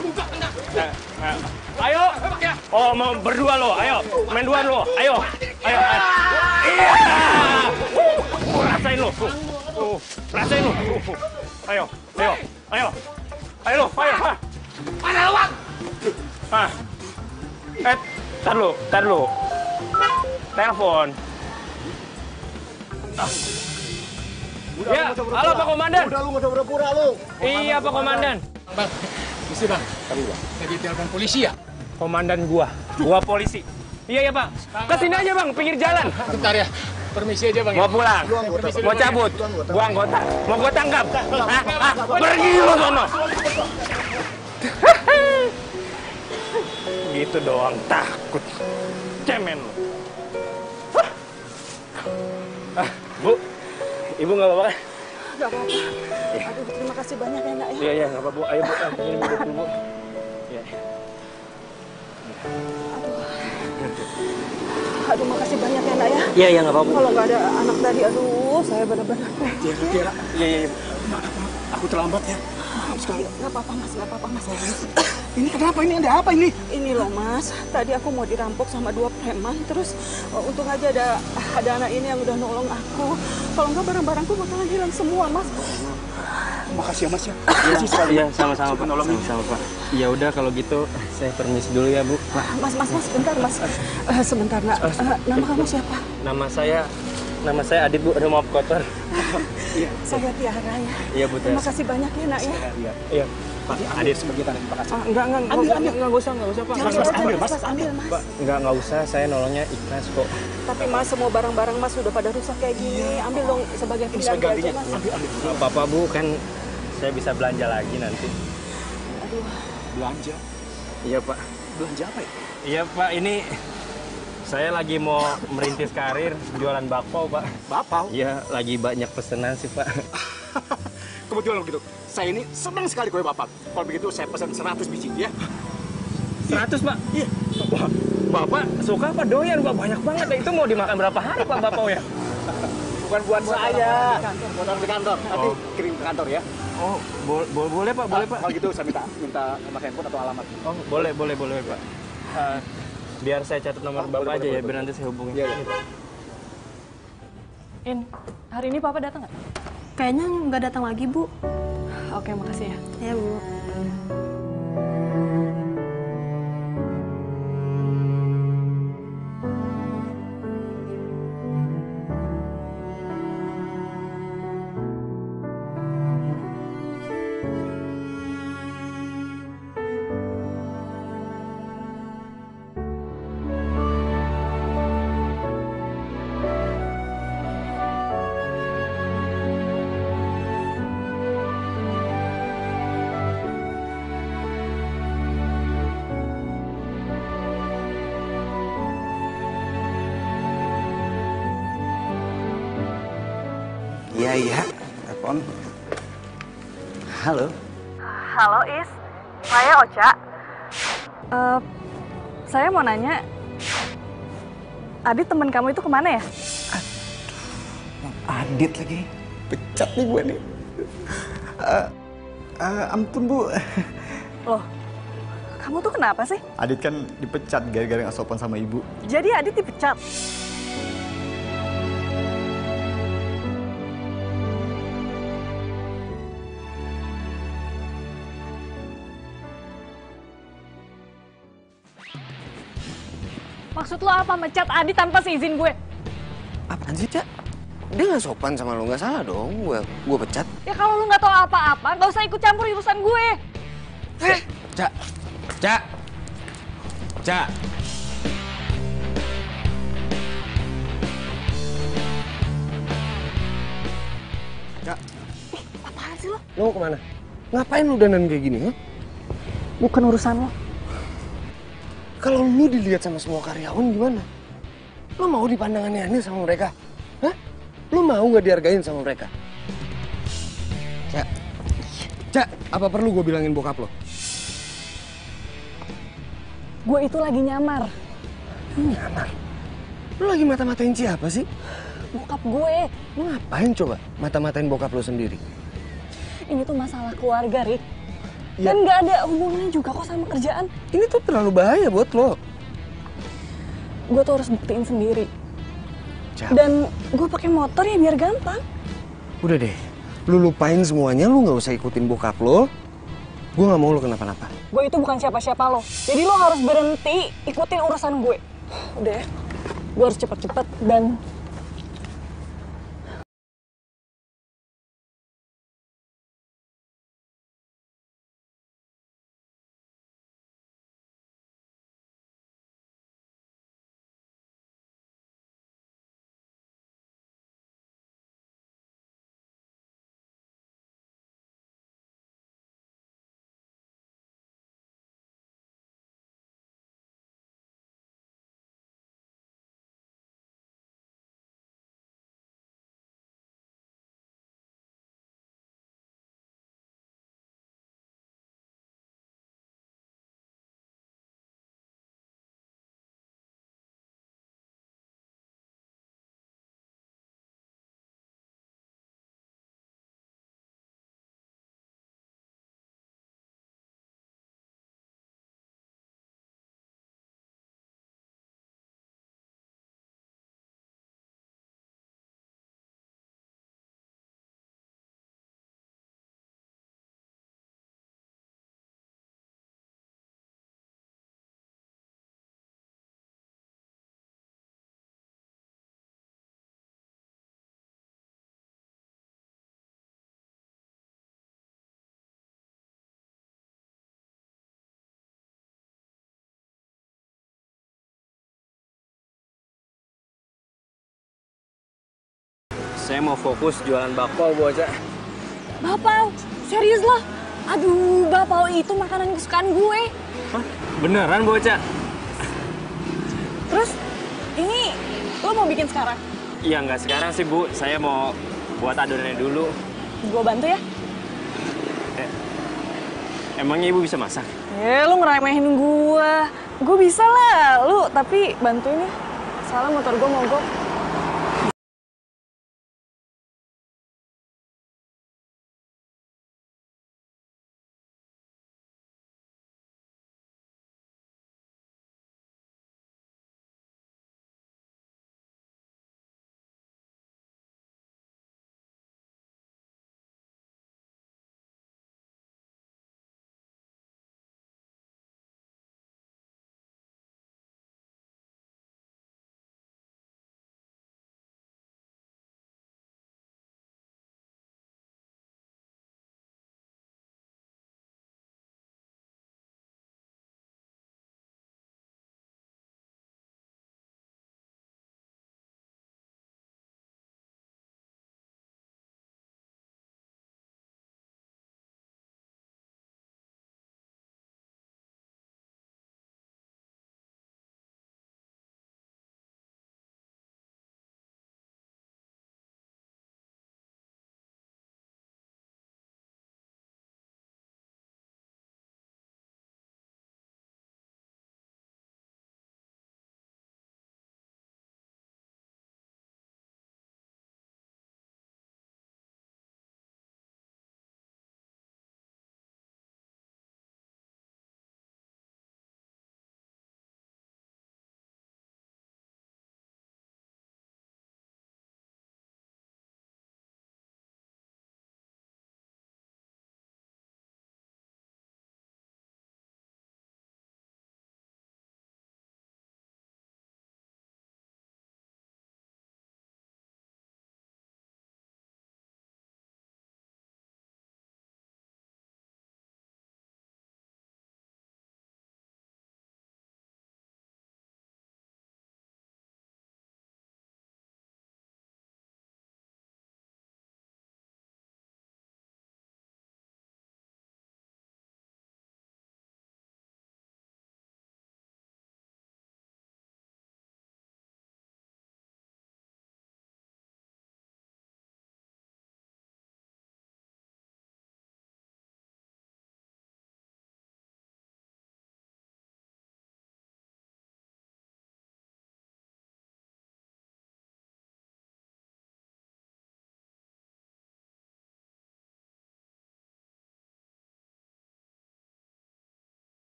Ayo. Oh, mau berdua lo. Ayo. Main dua lo. Ayo. Ayo. Iya. Rasain lo. Uh, rasain lo. Ayo. Ayo. Ayo. Ayo lo. Ayo. Mana uang? Ah. Eh, tar lu, tar lu. Telepon. Ah. Udah, Ya, lu nggak usah halo Pak Komandan. Udah lu nggak usah pura-pura lu. Iya Pak Komandan. Bang, misi bang. Tadi bang. Lagi telepon polisi ya? Komandan gua, gua polisi. Iya ya Pak. Kesini aja Bang, pinggir jalan. Bentar ya. Permisi aja bang. Mau pulang, mau cabut, gua anggota, mau gua tangkap. Hah? Hah? Pergi lu sono. Gitu doang takut. Cemen lu. Ah, Bu. Ibu nggak apa-apa kan? Gak apa-apa. Aduh, terima kasih banyak ya, Nak ya. Iya, iya, nggak apa-apa, Bu. Ayo, Bu. Ah, ini minum dulu, Bu. Iya. Aduh, makasih banyak ya, Nak ya. Iya, iya, nggak apa-apa. Kalau nggak ada anak tadi, aduh, saya benar-benar. Tiara, Tiara. Iya, iya, iya. Aku terlambat ya. Maaf sekali. Nggak apa-apa, Mas. Nggak apa-apa, Mas. Ini kenapa? Ini ada apa ini? Ini loh, Mas. Tadi aku mau dirampok sama dua preman. Terus uh, untung aja ada ada anak ini yang udah nolong aku. Kalau nggak barang-barangku bakalan hilang semua, Mas. Makasih ya Mas ya. Makasih sekali. Iya, sama-sama Pak. Sama-sama Pak. Ya udah kalau gitu saya permisi dulu ya Bu. Pak. Mas, Mas, Mas, bentar, Mas. Uh, sebentar, Nak. Uh, nama kamu siapa? Nama saya nama saya Adit Bu. Aduh, maaf kotor. Iya. Saya Tiara ya. Iya Bu. Terima kasih banyak ya, Nak ya. Iya. Iya. Pak Adit sebagai tanda terima kasih. Ah, enggak, enggak, enggak, Ambil, enggak, ambil. enggak, enggak usah, enggak usah, Pak. Mas, mas, ambil, mas. ambil, Mas. Pak, enggak enggak usah. Saya nolongnya ikhlas kok. Tapi Mas, semua barang-barang Mas sudah pada rusak kayak gini. Ambil dong sebagai pengganti aja, Mas. Ambil, ambil. Enggak apa-apa Bu, kan saya bisa belanja lagi nanti. Aduh. Belanja? Iya Pak. Belanja apa ya? Iya Pak, ini saya lagi mau merintis karir jualan bakpao Pak. Bakpao? Iya, lagi banyak pesanan sih Pak. Kebetulan begitu. Saya ini senang sekali kue Bapak. Kalau begitu saya pesan seratus biji ya. seratus Pak? Iya. Wah, Bapak suka apa doyan Pak? Banyak banget ya. Itu mau dimakan berapa hari Pak bakpao ya? Bukan buat saya. Buat orang di kantor. Nanti kirim ke kantor ya. Oh, bo bo boleh Pak, boleh Pak. Kalau gitu saya minta minta nomor handphone atau alamat. Oh, boleh, boleh, boleh Pak. Uh, biar saya catat nomor Oh, Bapak boleh, aja boleh, ya, biar nanti saya hubungin. Iya, iya. In, hari ini Papa datang nggak? Kayaknya nggak datang lagi, Bu. Oke, makasih ya. Ya, Bu. Iya, iya. Telepon. Halo. Halo Is, saya Ocha. Eh, saya mau nanya, Adit teman kamu itu kemana ya? Adit lagi. Pecat nih gue nih. Uh, uh, ampun Bu. Loh, kamu tuh kenapa sih? Adit kan dipecat gara-gara nggak sopan sama ibu. Jadi Adit dipecat? Maksud lo apa mecat Adit tanpa seizin gue? Apaan sih, Cak? Dia nggak sopan sama lo, nggak salah dong. Gue gue pecat. Ya kalau lu nggak tahu apa-apa, nggak usah ikut campur urusan gue. Eh, Cak, Cak, Cak. Cak. Apaan sih lo? Lo mau kemana? Ngapain lu dandan kayak gini, ha? Bukan urusan lo. Kalau lu dilihat sama semua karyawan gimana? Lo mau dipandang aneh-aneh sama mereka? Hah? Lu mau nggak dihargain sama mereka? Cak, Cak, apa perlu gue bilangin bokap lo? Gue itu lagi nyamar. Nyamar? Lu lagi mata-matain siapa sih? Bokap gue. Lu ngapain coba mata-matain bokap lo sendiri? Ini tuh masalah keluarga, Rick. Ya. Dan nggak ada hubungannya juga kok sama kerjaan. Ini tuh terlalu bahaya buat lo. Gue tuh harus buktiin sendiri. Cak. Dan gue pakai motor ya biar gampang. Udah deh, lu lupain semuanya, lu nggak usah ikutin bokap lo. Gue nggak mau lo kenapa-napa. Gue itu bukan siapa-siapa lo. Jadi lo harus berhenti ikutin urusan gue. Udah ya, gue harus cepet-cepet dan... Saya mau fokus jualan bakpao, bocah. Bapau? Serius lo? Aduh, bapau itu makanan kesukaan gue. Hah? Beneran, bocah? Terus, ini lo mau bikin sekarang? Iya, nggak sekarang sih, Bu. Saya mau buat adonannya dulu. Gue bantu ya? Eh, emangnya Ibu bisa masak? Eh, lu ngeremehin gue. Gue bisa lah, lu tapi bantuin ya. Soalnya motor gue mogok.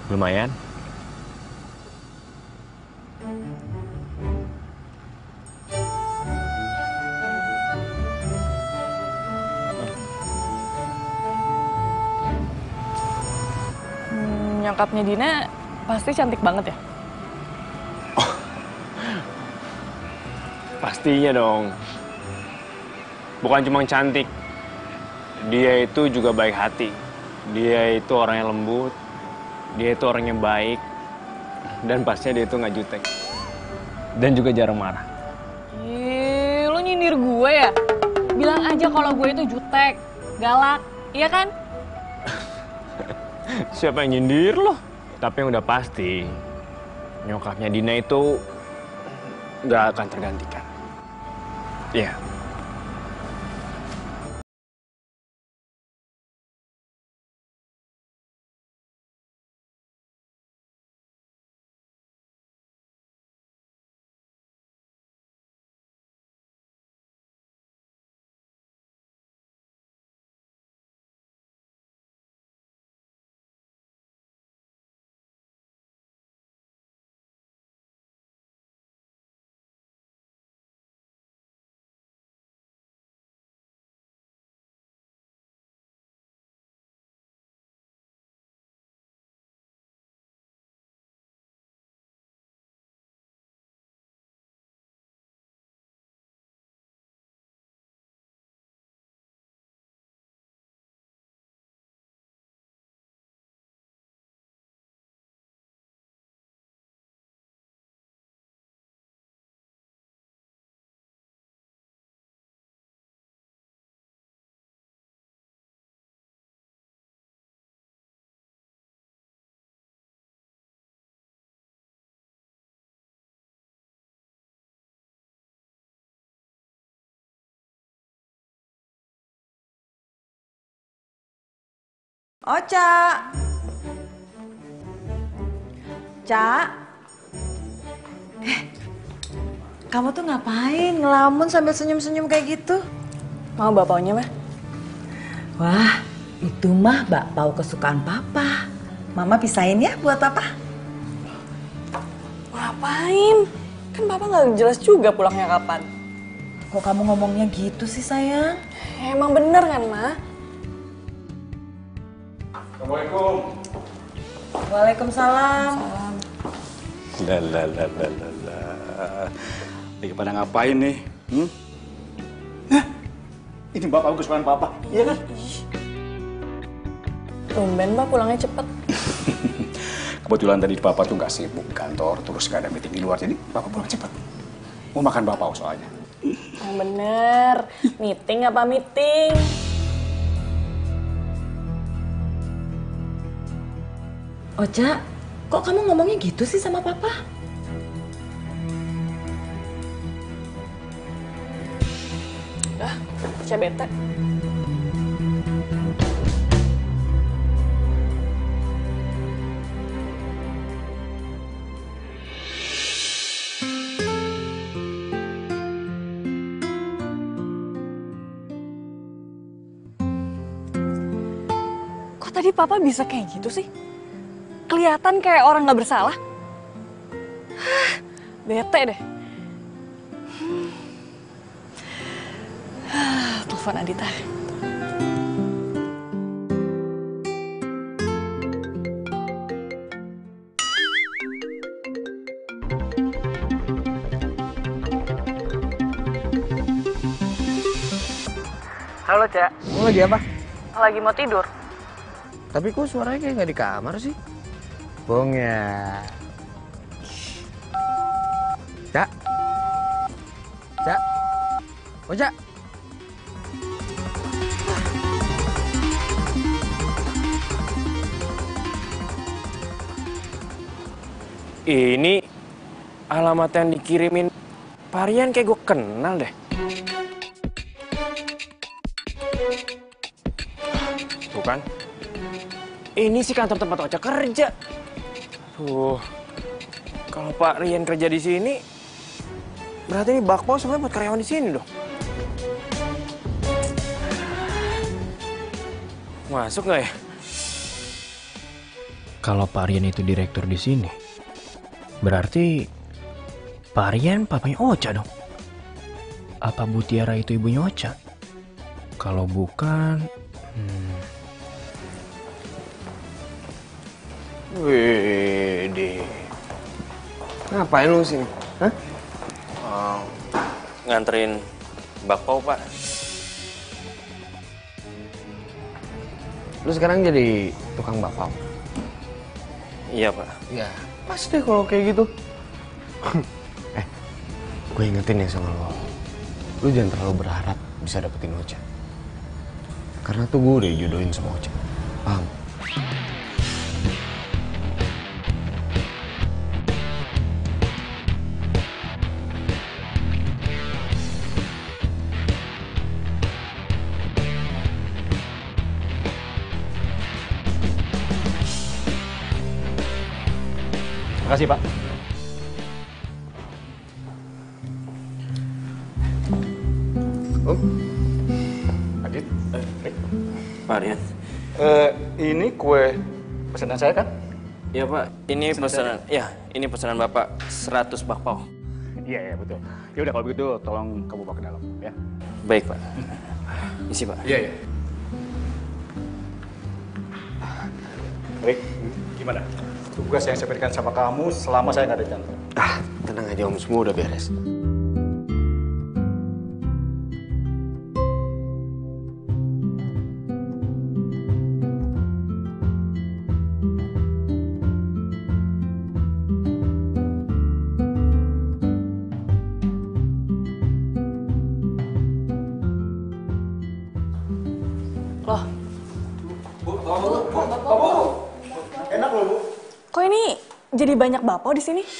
Lumayan. Hmm, nyokapnya Dina pasti cantik banget ya? Pastinya dong. Bukan cuma cantik. Dia itu juga baik hati. Dia itu orang yang lembut. Dia itu orang yang baik. Dan pastinya dia itu nggak jutek. Dan juga jarang marah. Ih, lu nyindir gue ya? Bilang aja kalau gue itu jutek, galak, iya kan? Siapa yang nyindir lo? Tapi yang udah pasti, nyokapnya Dina itu nggak akan tergantikan. Iya. Yeah. Ocha. Cak. Eh, kamu tuh ngapain ngelamun sambil senyum-senyum kayak gitu? Mau bakpaunya, mah? Wah, itu mah bakpao kesukaan papa. Mama pisahin ya buat papa. Ngapain? Kan papa nggak jelas juga pulangnya kapan. Kok kamu ngomongnya gitu sih, sayang? Ya, emang bener kan, Ma? Assalamualaikum. Waalaikumsalam. La la la la la la. Lagi pada ngapain nih? Hmm? Hah? Ini bapak kesukaan papa, iya kan? Tumben, Pak, pulangnya cepet. Kebetulan tadi papa tuh nggak sibuk di kantor, terus nggak ada meeting di luar, jadi papa pulang cepet. Mau makan bapak soalnya. Yang bener. Meeting apa meeting? Ocha, kok kamu ngomongnya gitu sih sama papa? Ah, Ocha bete. Kok tadi papa bisa kayak gitu sih? Kelihatan kayak orang nggak bersalah. Hah, bete deh. Hmm. Ah, telepon Adita. Halo, Cak. Kamu lagi apa? Lagi mau tidur. Tapi kok suaranya kayak nggak di kamar sih? Bohong ya. Cak. Cak. Oh, Cak. Ini alamat yang dikirimin Parian kayak gue kenal deh. Bukan? Ini sih kantor tempat Ocha kerja. Tuh, kalau Pak Rian kerja di sini, berarti ini bakpao sebenarnya buat karyawan di sini dong. Masuk nggak ya? Kalau Pak Aryan itu direktur di sini, berarti Pak Aryan papanya Ocha dong. Apa Bu Tiara itu ibunya Ocha? Kalau bukan, hmm. Wede. Ngapain lu sini? Hah? Oh, nganterin bakpao, Pak. Lu sekarang jadi tukang bakpao? Iya, Pak. Ya, pas deh kalau kayak gitu. eh, gue ingetin ya sama lo. Lu jangan terlalu berharap bisa dapetin Ocha. Karena tuh gue udah jodohin sama Ocha. Paham? Terima kasih, Pak. Om. Adit. Eh, Rick. Pak Aryan. Eh, ini kue pesanan saya kan? Iya, Pak. Ini pesanan, ya, ini pesanan Bapak seratus bakpao. Iya, iya, betul. Ya udah kalau begitu tolong kamu bawa ke dalam, ya. Baik, Pak. Isi, Pak. Iya, iya. Rick, gimana? Tugas yang saya berikan sama kamu selama saya nggak ada di kantor. Ah, tenang aja Om, semua udah beres. Loh, Bu, Bu, Bu, Bu. Enak loh, Bu. kok ini jadi banyak bakpao di sini?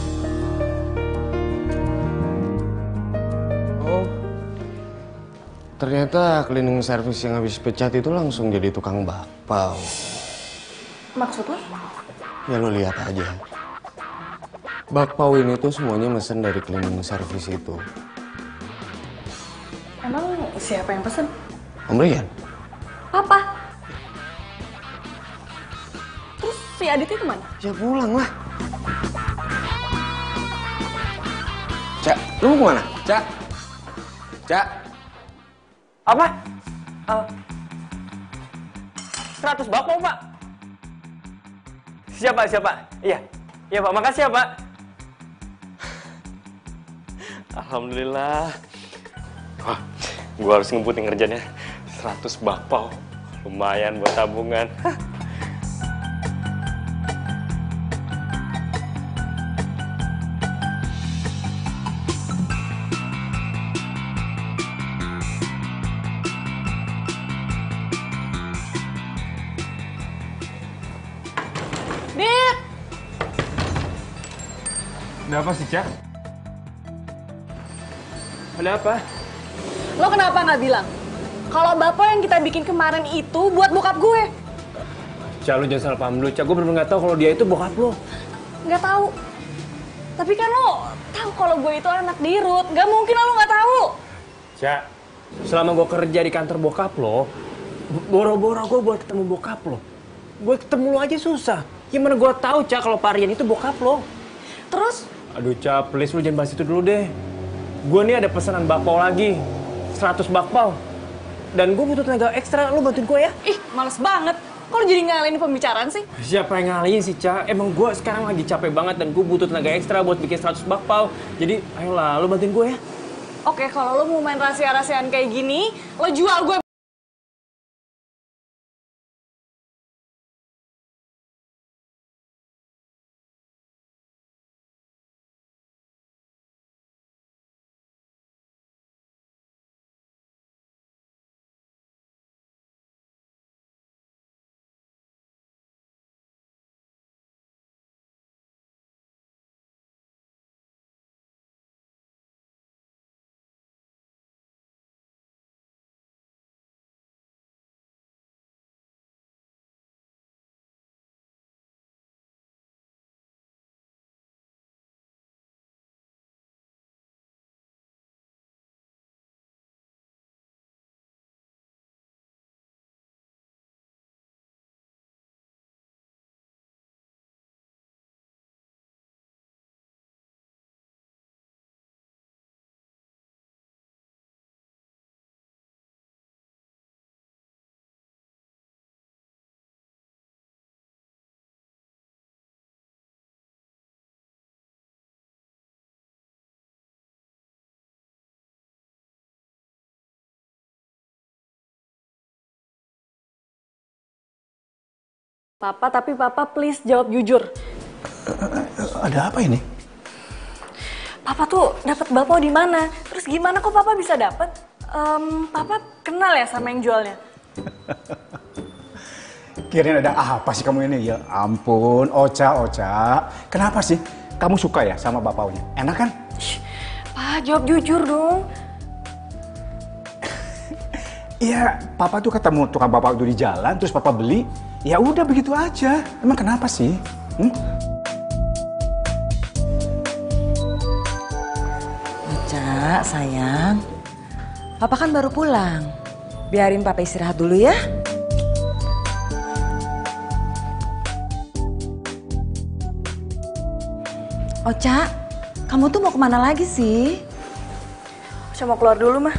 Oh, ternyata cleaning service yang habis pecat itu langsung jadi tukang bakpao. Maksud lo? Ya lo lihat aja. Bakpao ini tuh semuanya mesen dari cleaning service itu. Emang siapa yang pesen? Om Rian? Papa. Terus si Aditnya kemana? Ya pulang lah. Cak, lu mau kemana? Cak? Cak? Apa? Uh, seratus bakpao, Pak. Siapa, siapa? Iya, iya Pak, makasih ya Pak. Alhamdulillah. Wah, gue harus ngebutin kerjanya. seratus bakpao. Lumayan buat tabungan. Dit! Ada apa sih, Cak? Ada apa? Lo kenapa nggak bilang? Kalau bakpao yang kita bikin kemarin itu buat bokap gue. Cak, lu jangan salah paham dulu. Cak, gue bener-bener nggak tahu kalau dia itu bokap lo. Nggak tahu. Tapi kan lo tahu kalau gue itu anak dirut. Nggak mungkin lo nggak tahu. Cak, selama gue kerja di kantor bokap lo, boro-boro gue buat ketemu bokap lo. Gue ketemu lo aja susah. Gimana gue tahu, Cak, kalau Parian itu bokap lo? Terus? Aduh, Cak, please lu jangan bahas itu dulu deh. Gue nih ada pesanan bakpao lagi. seratus bakpao. Dan gue butuh tenaga ekstra, lu bantuin gue ya? Ih, males banget. Kok lo jadi ngalahin pembicaraan sih? Siapa yang ngalihin sih, Cak? Emang gue sekarang lagi capek banget dan gue butuh tenaga ekstra buat bikin seratus bakpao. Jadi, ayolah, lu bantuin gue ya. Oke, kalau lo mau main rahasia-rahasiaan kayak gini, lo jual gue Papa, tapi Papa please jawab jujur. Ada apa ini? Papa tuh dapat bakpao di mana? Terus gimana kok Papa bisa dapat? Um, Papa kenal ya sama yang jualnya? Kirain ada apa sih kamu ini? Ya ampun, Ocha, Ocha. Kenapa sih kamu suka ya sama bapaonya? Enak kan? Pak, jawab jujur dong. Iya, papa tuh ketemu tukang bapak itu di jalan, terus papa beli. Ya udah begitu aja. Emang kenapa sih? Hmm? Ocha, sayang. Papa kan baru pulang. Biarin papa istirahat dulu ya. Ocha, kamu tuh mau kemana lagi sih? Ocha mau keluar dulu, mah.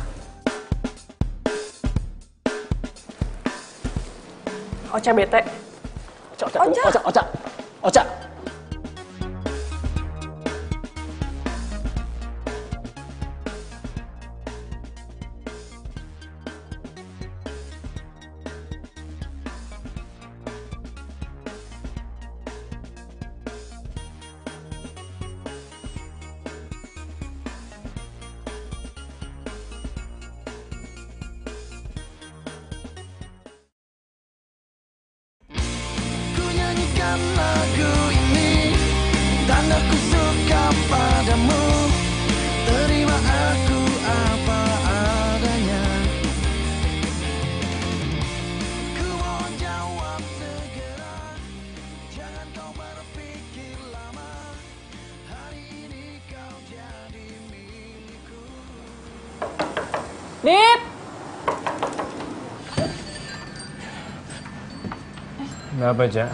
Ocha bete. Ocha, Ocha, Ocha, Ocha, Ocha. Lagu ini tanda ku suka padamu. Terima aku apa adanya. Ku mohon jawab segera. Jangan kau berpikir lama. Hari ini kau jadi milikku. Dit! Kenapa, Cak?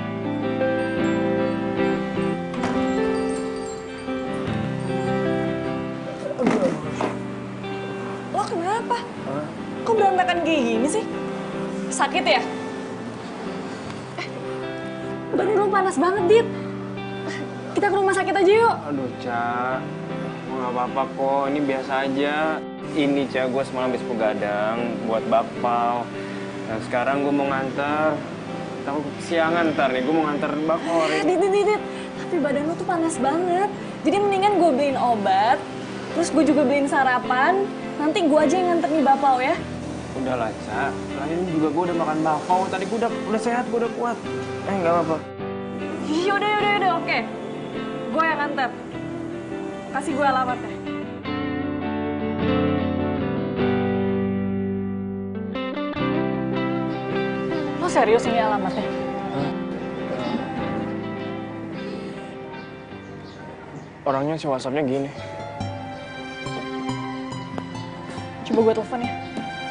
Lo kenapa? Kok berantakan kayak gini sih? Sakit ya? Eh, badan lo panas banget, Dit. Kita ke rumah sakit aja yuk. Aduh, Cak. Nggak apa-apa kok, ini biasa aja. Ini, Cak, gue semalam habis begadang buat bakpao. Nah, sekarang gue mau nganter. Takut kesiangan ntar nih, gue mau nganter bakpao. Eh, Dit, Dit, Dit. Tapi badan lo tuh panas banget. Jadi mendingan gue beliin obat, terus gue juga beliin sarapan. Nanti gue aja yang nganter nih bakpao ya. Udah lah, Cak. Lain juga gue udah makan bakpao. Tadi gue udah, udah sehat, gue udah kuat. Eh, nggak apa-apa. Yaudah, yaudah, yaudah, oke. Gue yang nganter. Kasih gue alamatnya. Lo serius ini alamatnya? Orangnya si WhatsApp-nya gini. Coba gue telepon ya.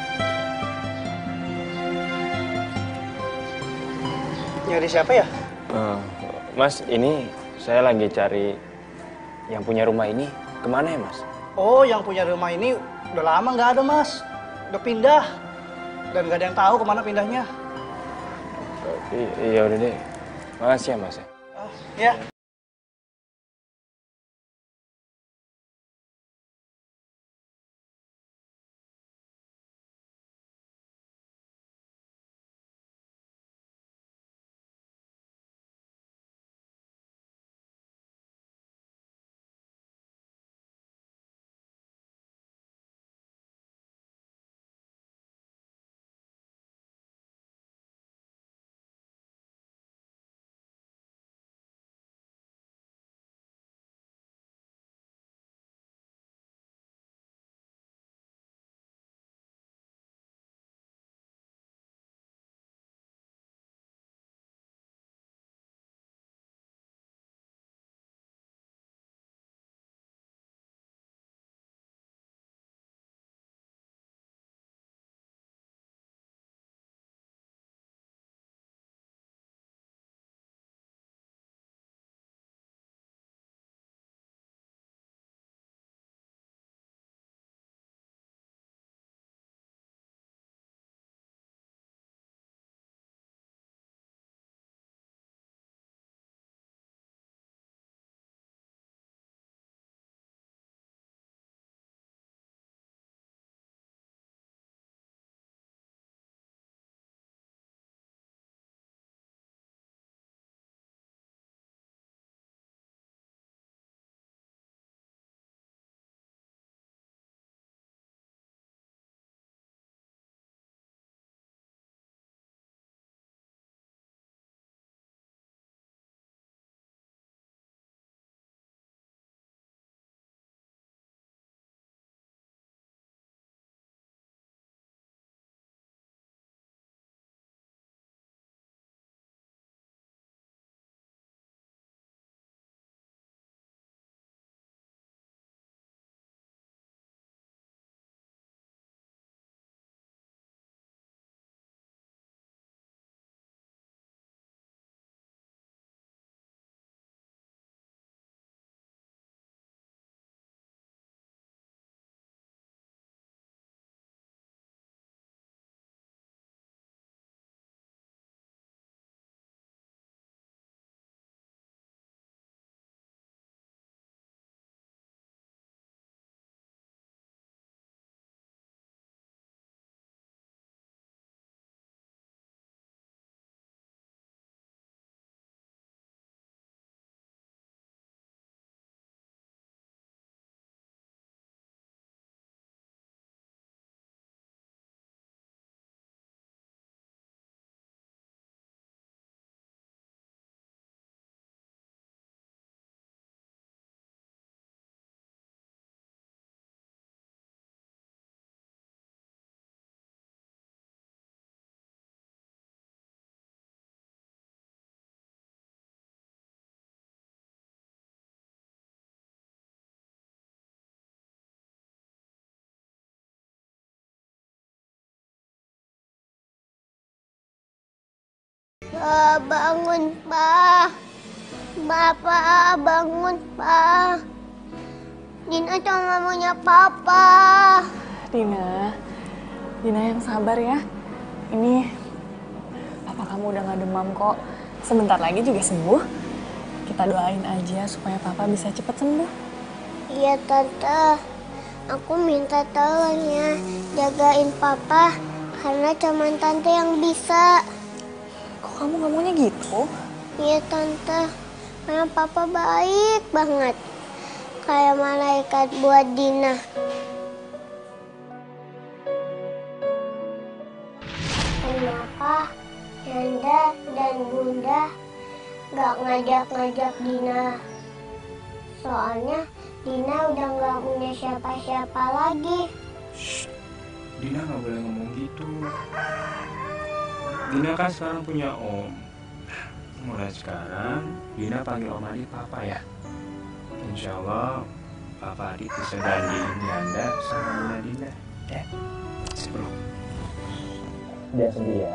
Nyari siapa ya? Uh, mas, ini saya lagi cari yang punya rumah ini. Kemana ya, Mas? Oh, yang punya rumah ini udah lama nggak ada, Mas. Udah pindah. Dan nggak ada yang tahu kemana pindahnya. Iya udah deh. Makasih ya, Mas. Ya. Pa, bangun, Pa. Bapak, bangun, Pa. Dina cuma maunya Papa. Dina, Dina yang sabar ya. Ini papa kamu udah gak demam kok. Sebentar lagi juga sembuh. Kita doain aja supaya papa bisa cepet sembuh. Iya, Tante. Aku minta tolong ya, jagain Papa. Karena cuma Tante yang bisa. Kok kamu ngomongnya gitu? Iya, Tante. Karena Papa baik banget. Kayak malaikat buat Dina. Kenapa Yanda dan Bunda gak ngajak-ngajak Dina? Soalnya Dina udah gak punya siapa-siapa lagi. Shh, Dina nggak boleh ngomong gitu. Dina kan sekarang punya om. Mulai sekarang Dina panggil om Adit Papa ya. Insya Allah Papa Adit bisa gantiin Yanda sama Bunda Dina. Ya, sebelum. Jangan sedih ya.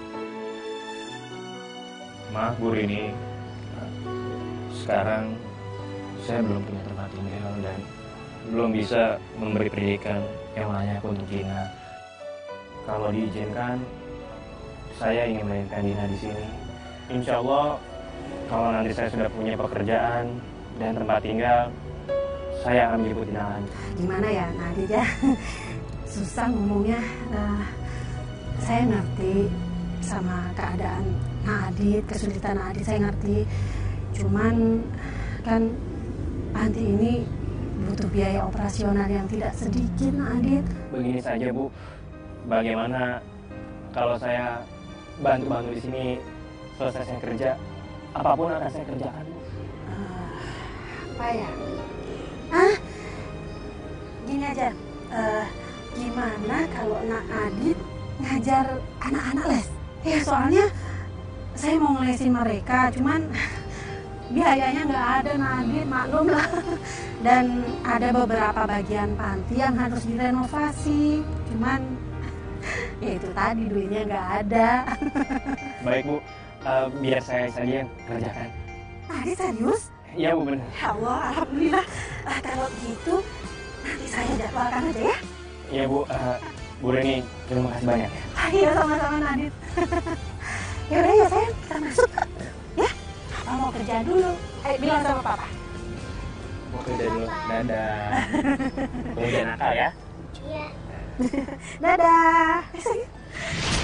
Maaf Bu Rini. Sekarang saya belum punya tempat tinggal dan belum bisa memberi pendidikan yang layak untuk Dina. Kalau diizinkan, saya ingin melahirkan Dina di sini. Insya Allah, kalau nanti saya sudah punya pekerjaan dan tempat tinggal, saya akan menjemput Dina lagi. Gimana ya, Nadit ya? Susah ngomongnya. Uh, saya ngerti sama keadaan Nadit, kesulitan Nadit, saya ngerti. Cuman kan panti ini butuh biaya operasional yang tidak sedikit, Nadit. Begini saja Bu, bagaimana kalau saya bantu-bantu di sini selesai saya kerja, apapun akan saya kerjakan Bu. Uh, apa ya? Ah, gini aja. Uh, gimana kalau Nak Adit ngajar anak-anak les? Ya soalnya saya mau ngelesin mereka, cuman biayanya nggak ada, Nadit, maklum lah. Dan ada beberapa bagian panti yang harus direnovasi, cuman ya itu tadi duitnya nggak ada. Baik Bu, uh, biar saya saja yang kerjakan. Nadit serius? Iya Bu, benar. Ya Allah, alhamdulillah. Ah, kalau gitu nanti saya jadwalkan aja ya. Iya Bu, uh, Bu Reni, terima kasih banyak ya. Ah, iya sama-sama, Nadit. Ya udah ya sayang, kita masuk ya. Papa mau kerja dulu. Ayo bilang sama Papa. Mau kerja dulu. Dadah. Tunggu jangan nakal ya. Iya. Dadah. Eh, sayang.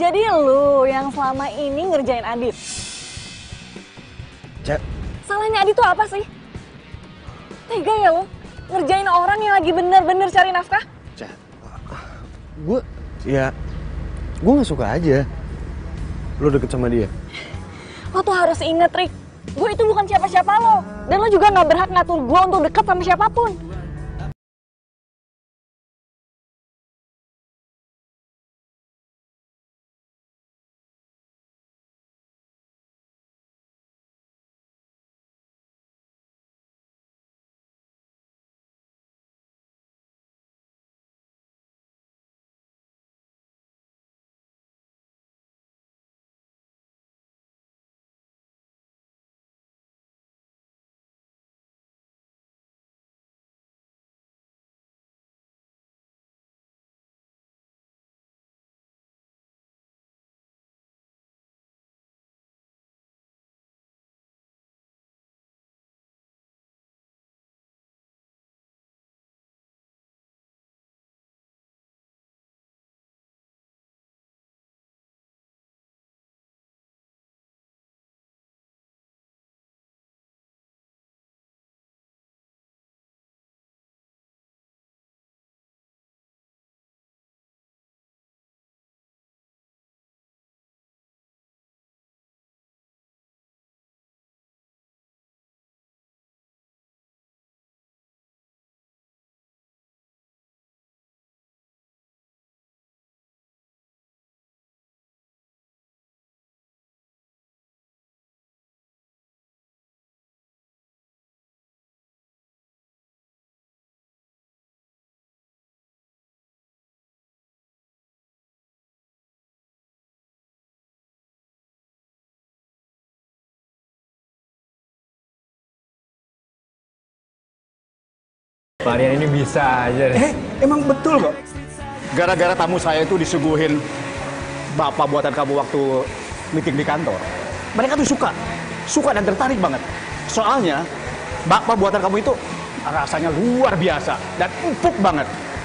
Jadi lu yang selama ini ngerjain Adit? Cak. Salahnya Adit tuh apa sih? Tega ya lo? Ngerjain orang yang lagi bener-bener cari nafkah? Cak. Gue, ya, gue gak suka aja lo deket sama dia. Lo tuh harus inget, Rick. Gue itu bukan siapa-siapa lo. Dan lo juga gak berhak ngatur gue untuk deket sama siapapun. Varian ini bisa aja deh. Eh, emang betul kok. Gara-gara tamu saya itu disuguhin bapak buatan kamu waktu meeting di kantor. Mereka tuh suka, suka dan tertarik banget. Soalnya bapak buatan kamu itu rasanya luar biasa dan empuk banget.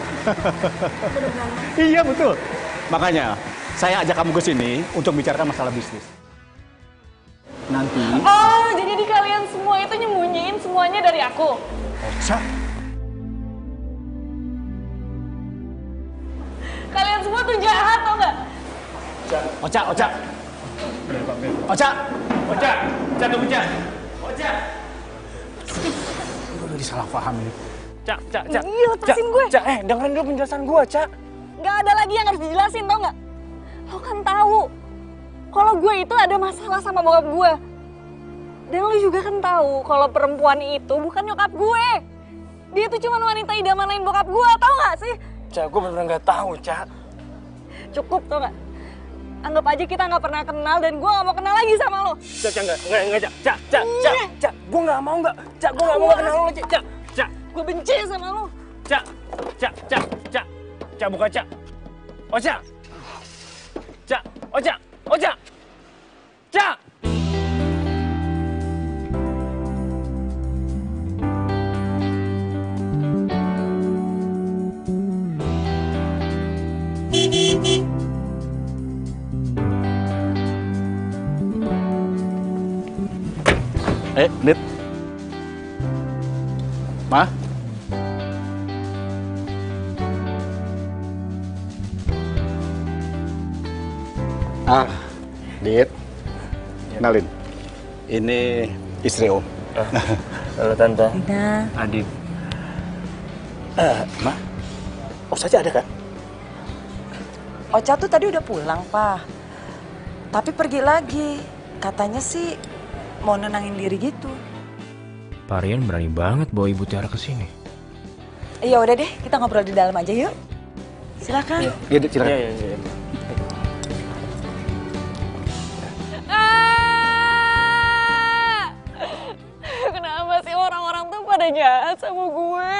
Iya betul. Makanya saya ajak kamu ke sini untuk bicarakan masalah bisnis. Nanti. Oh, jadi di kalian semua itu nyembunyiin semuanya dari aku. Oca. Kalian semua tuh jahat, tau nggak? Oca, Oca. Oca. Oca. Oca tunggu, Oca. Oca. Udah disalah paham ini. Cak, Cak, Cak. Iya, lepasin gue. Cak, eh dengerin dulu penjelasan gue, Cak. Nggak ada lagi yang harus dijelasin, tau nggak? Lo kan tahu kalau gue itu ada masalah sama bokap gue. Dan lo juga kan tahu kalau perempuan itu bukan nyokap gue. Dia tuh cuma wanita idaman lain bokap gue, tau nggak sih? Cak, gue bener-bener nggak tahu, Cak. Cukup, tau nggak? Anggap aja kita nggak pernah kenal dan gue nggak mau kenal lagi sama lo. Cak, Cak, nggak, nggak, nggak, Cak, Cak, Cak, Cak, Cak, Cak, gue nggak mau nggak, Cak, gue nggak mau nggak kenal lo, Cak, Cak, Cak. Gue benci sama lo. Cak, Cak, Cak, Cak, Cak, buka Cak. Oca. Cak, Oca, Oca. Cak. Eh, Dit. Ma? Ah, Dit. Kenalin. Ini istri Om. Halo Tante. Dina. Adit. Eh, Ma. Oh, saja ada kan? Ocha tuh tadi udah pulang, Pak. Tapi pergi lagi. Katanya sih mau nenangin diri gitu. Varian berani banget bawa Ibu Tiara ke sini. Iya udah deh, kita ngobrol di dalam aja yuk. Silakan. Iya, Dit, silakan. Iya, iya, iya. Ah! Kenapa sih orang-orang tuh pada jahat sama gue?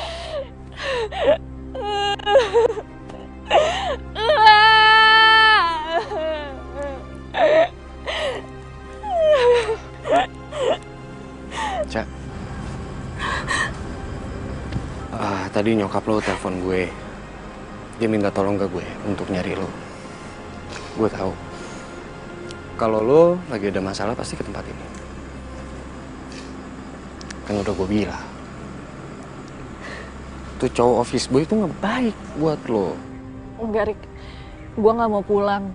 Cak. Ah, tadi nyokap lo telepon gue. Dia minta tolong ke gue untuk nyari lo. gue tahu. Kalau lo lagi ada masalah pasti ke tempat ini. Kan udah gue bilang. Tuh cowok office boy itu nggak baik buat lo. Enggak, Rik. Gue nggak mau pulang.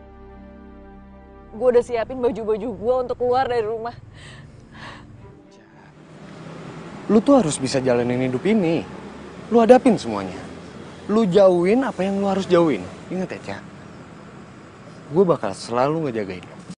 Gue udah siapin baju-baju gue untuk keluar dari rumah. Lu tuh harus bisa jalanin hidup ini. Lu hadapin semuanya. Lu jauhin apa yang lu harus jauhin. Ingat ya, Ca. Gue bakal selalu ngejagain.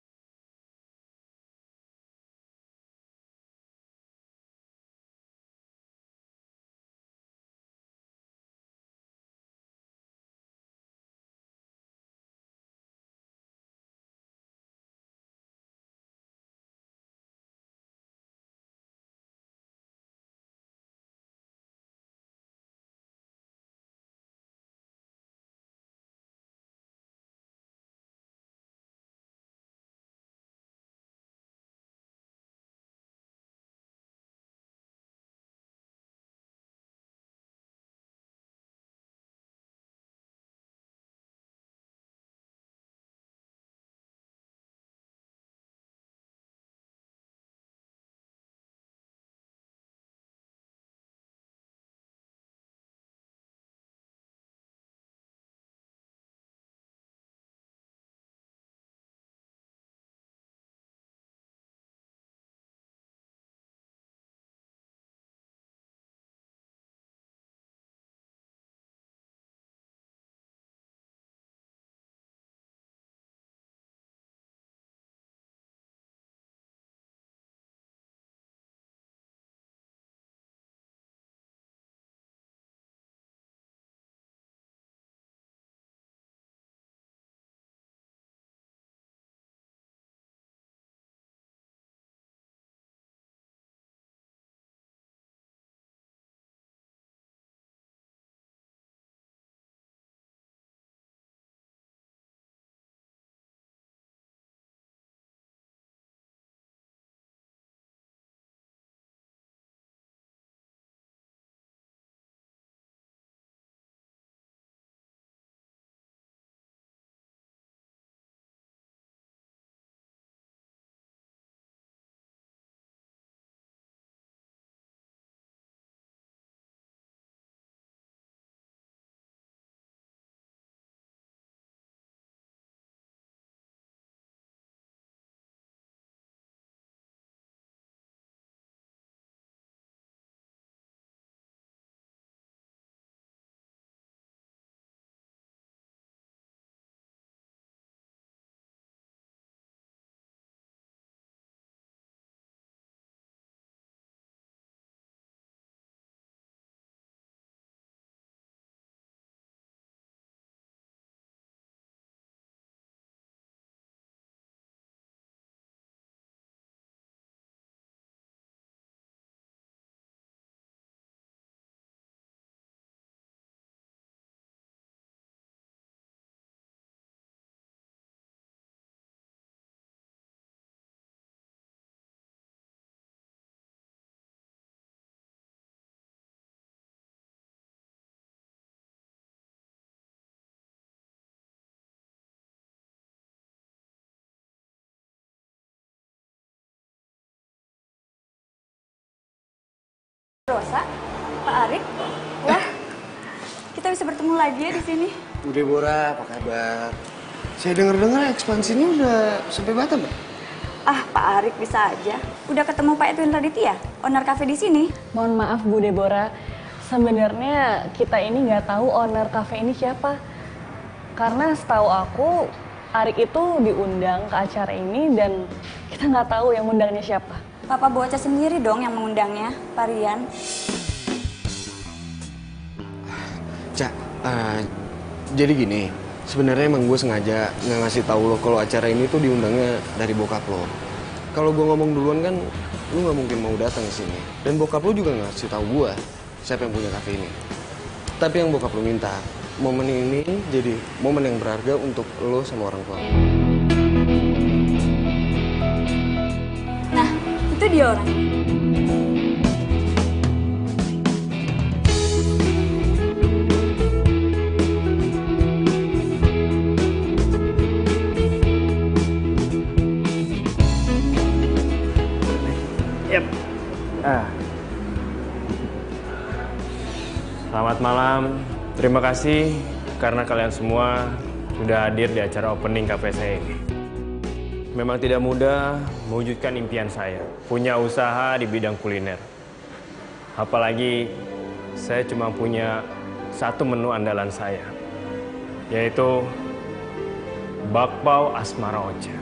Rosa, Pak Arik, wah, kita bisa bertemu lagi ya di sini. Bu Deborah, apa kabar? Saya dengar-dengar ekspansinya udah sampai Batam, Mbak. Ah, Pak Arik bisa aja. Udah ketemu Pak Edwin Raditya, owner cafe di sini. Mohon maaf Bu Deborah, sebenarnya kita ini nggak tahu owner cafe ini siapa. Karena setahu aku, Arik itu diundang ke acara ini dan kita nggak tahu yang undangnya siapa. Papa Boca sendiri dong yang mengundangnya, Pak Rian. Cak, uh, jadi gini, sebenarnya emang gue sengaja nggak ngasih tahu lo kalau acara ini tuh diundangnya dari bokap lo. Kalau gue ngomong duluan kan, lo nggak mungkin mau datang ke sini. Dan bokap lo juga nggak ngasih tahu gue siapa yang punya kafe ini. Tapi yang bokap lo minta, momen ini jadi momen yang berharga untuk lo sama orang tua lo. Nah, itu dia orang. malam. Terima kasih karena kalian semua sudah hadir di acara opening kafe saya ini. Memang tidak mudah mewujudkan impian saya, punya usaha di bidang kuliner. Apalagi saya cuma punya satu menu andalan saya, yaitu bakpao asmara Ocha.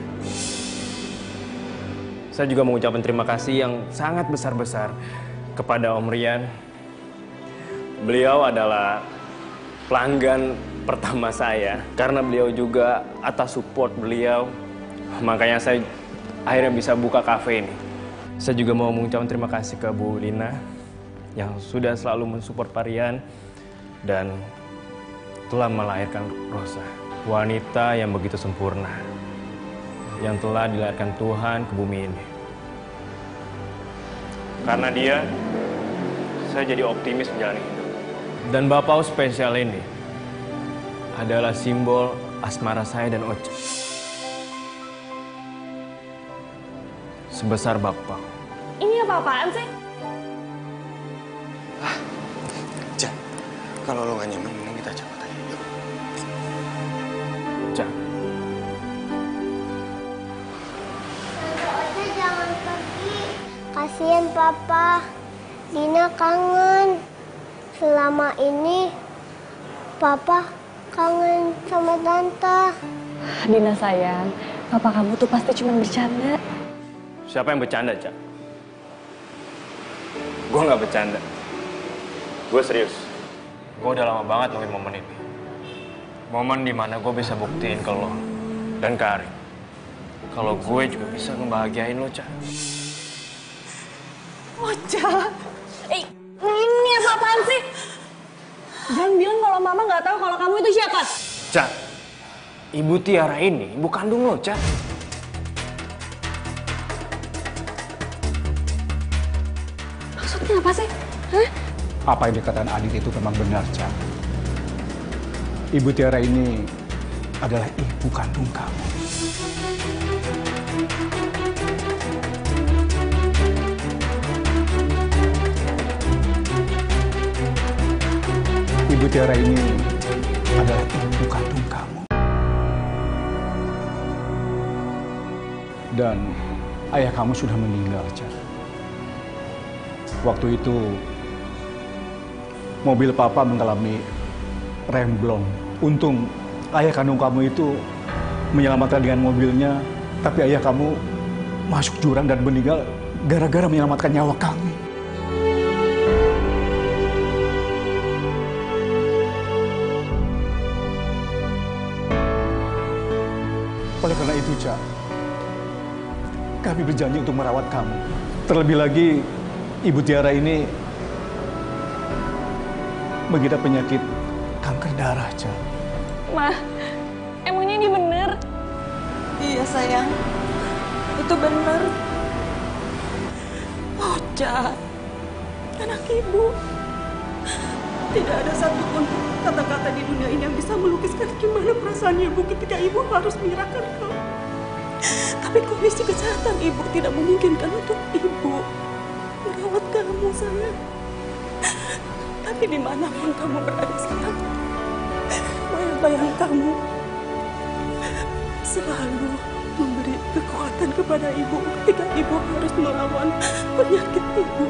Saya juga mengucapkan terima kasih yang sangat besar-besar kepada Om Rian. Beliau adalah pelanggan pertama saya, karena beliau juga atas support beliau, makanya saya akhirnya bisa buka kafe ini. Saya juga mau mengucapkan terima kasih ke Bu Lina yang sudah selalu mensupport Pak Rian dan telah melahirkan Rosa, wanita yang begitu sempurna, yang telah dilahirkan Tuhan ke bumi ini. Karena dia, saya jadi optimis menjalani hidup. Dan bakpao spesial ini adalah simbol asmara saya dan Ocha. Sebesar bakpao. Ini apa-apaan sih? Cak, kalau lo gak nyaman, mending kita cabut aja. Yuk. Cak. Ocha jangan pergi. Kasihan Papa. Dina kangen. Selama ini Papa kangen sama Tante. Dina sayang, Papa kamu tuh pasti cuma bercanda. Siapa yang bercanda, Cak? Gue nggak bercanda. Gue serius. Gue udah lama banget nungguin momen ini. Momen dimana gue bisa buktiin ke lo dan ke Arik kalau gue juga bisa ngebahagiain lo, Cak. Ocha, eh, ini apa-apaan sih? Jangan bilang kalau Mama nggak tahu kalau kamu itu siapa. Cak, Ibu Tiara ini ibu kandung lo, Cak. Maksudnya apa sih? Hah? Apa yang dikatakan Adit itu memang benar, Cak. Ibu Tiara ini adalah ibu kandung kamu. Ibu Tiara ini adalah ibu kandung kamu. Dan ayah kamu sudah meninggal, Cak. Waktu itu mobil Papa mengalami remblong. Untung ayah kandung kamu itu menyelamatkan dengan mobilnya, tapi ayah kamu masuk jurang dan meninggal gara-gara menyelamatkan nyawa kami. Oleh karena itu, Cak, kami berjanji untuk merawat kamu. Terlebih lagi, Ibu Tiara ini mengidap penyakit kanker darah, Cak. Ma, emangnya ini bener? Iya sayang, itu benar. Ocha, anak ibu. Tidak ada satupun kata-kata di dunia ini yang bisa melukiskan gimana perasaan ibu ketika ibu harus menyerahkan kamu. Tapi kondisi kesehatan ibu tidak memungkinkan untuk ibu merawat kamu, sayang. Tapi dimanapun kamu berada sayang, bayang-bayang kamu selalu memberi kekuatan kepada ibu ketika ibu harus melawan penyakit ibu.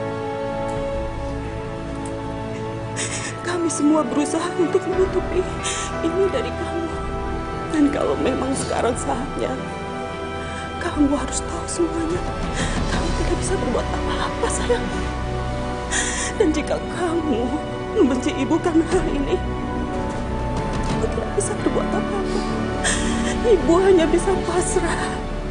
Kami semua berusaha untuk menutupi ini dari kamu. Dan kalau memang sekarang saatnya, kamu harus tahu semuanya. Kamu tidak bisa berbuat apa-apa, sayang. Dan jika kamu membenci ibu karena hal ini, kamu tidak bisa berbuat apa-apa. Ibu hanya bisa pasrah.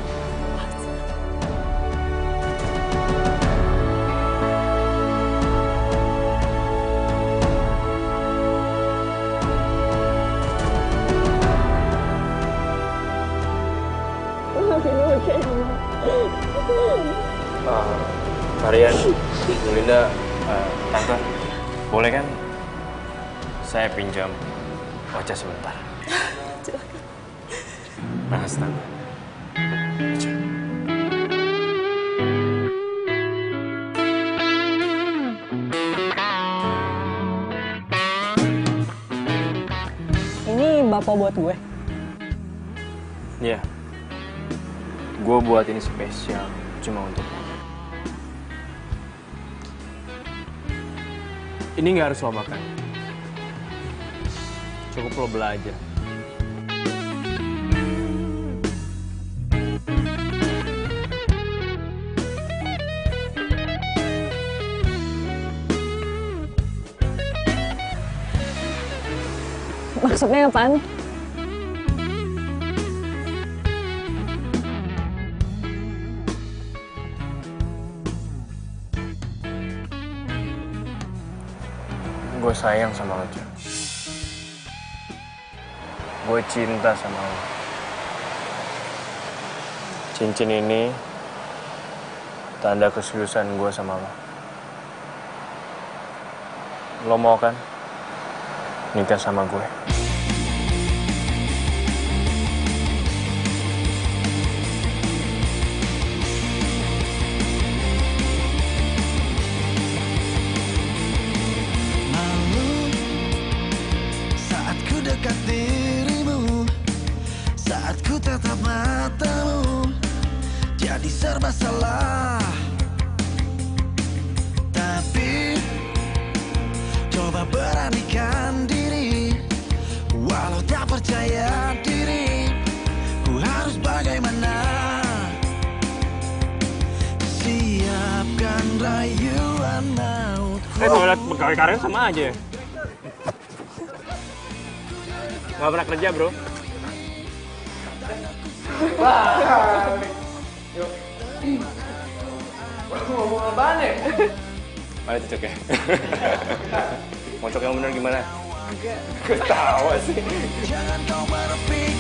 Uh, Marian, Bu Linda, uh, Tante, boleh kan saya pinjam Ocha sebentar? Silakan. Makasih, Tante. sembako buat gue? Iya. Gue buat ini spesial cuma untuk lo. Ini nggak harus lo makan. Cukup lo belajar. Maksudnya apaan? Gue sayang sama lo, Cak. Gue cinta sama lo. Cincin ini tanda keseriusan gue sama lo. Lo mau kan nikah sama gue? Saat ku dekat dirimu, saat ku tatap matamu, jadi serba salah. Tapi coba beranikan diri, walau tak percaya diri, ku harus bagaimana? Siapkan rayuan maut. Eh, kalau liat pegawai karir sama aja ya? Gak pernah kerja, bro. Yuk. Ngomong apaan ya? Mana cocok ya? Mau cocok yang bener gimana? Ketawa sih. Jangan kau berpikir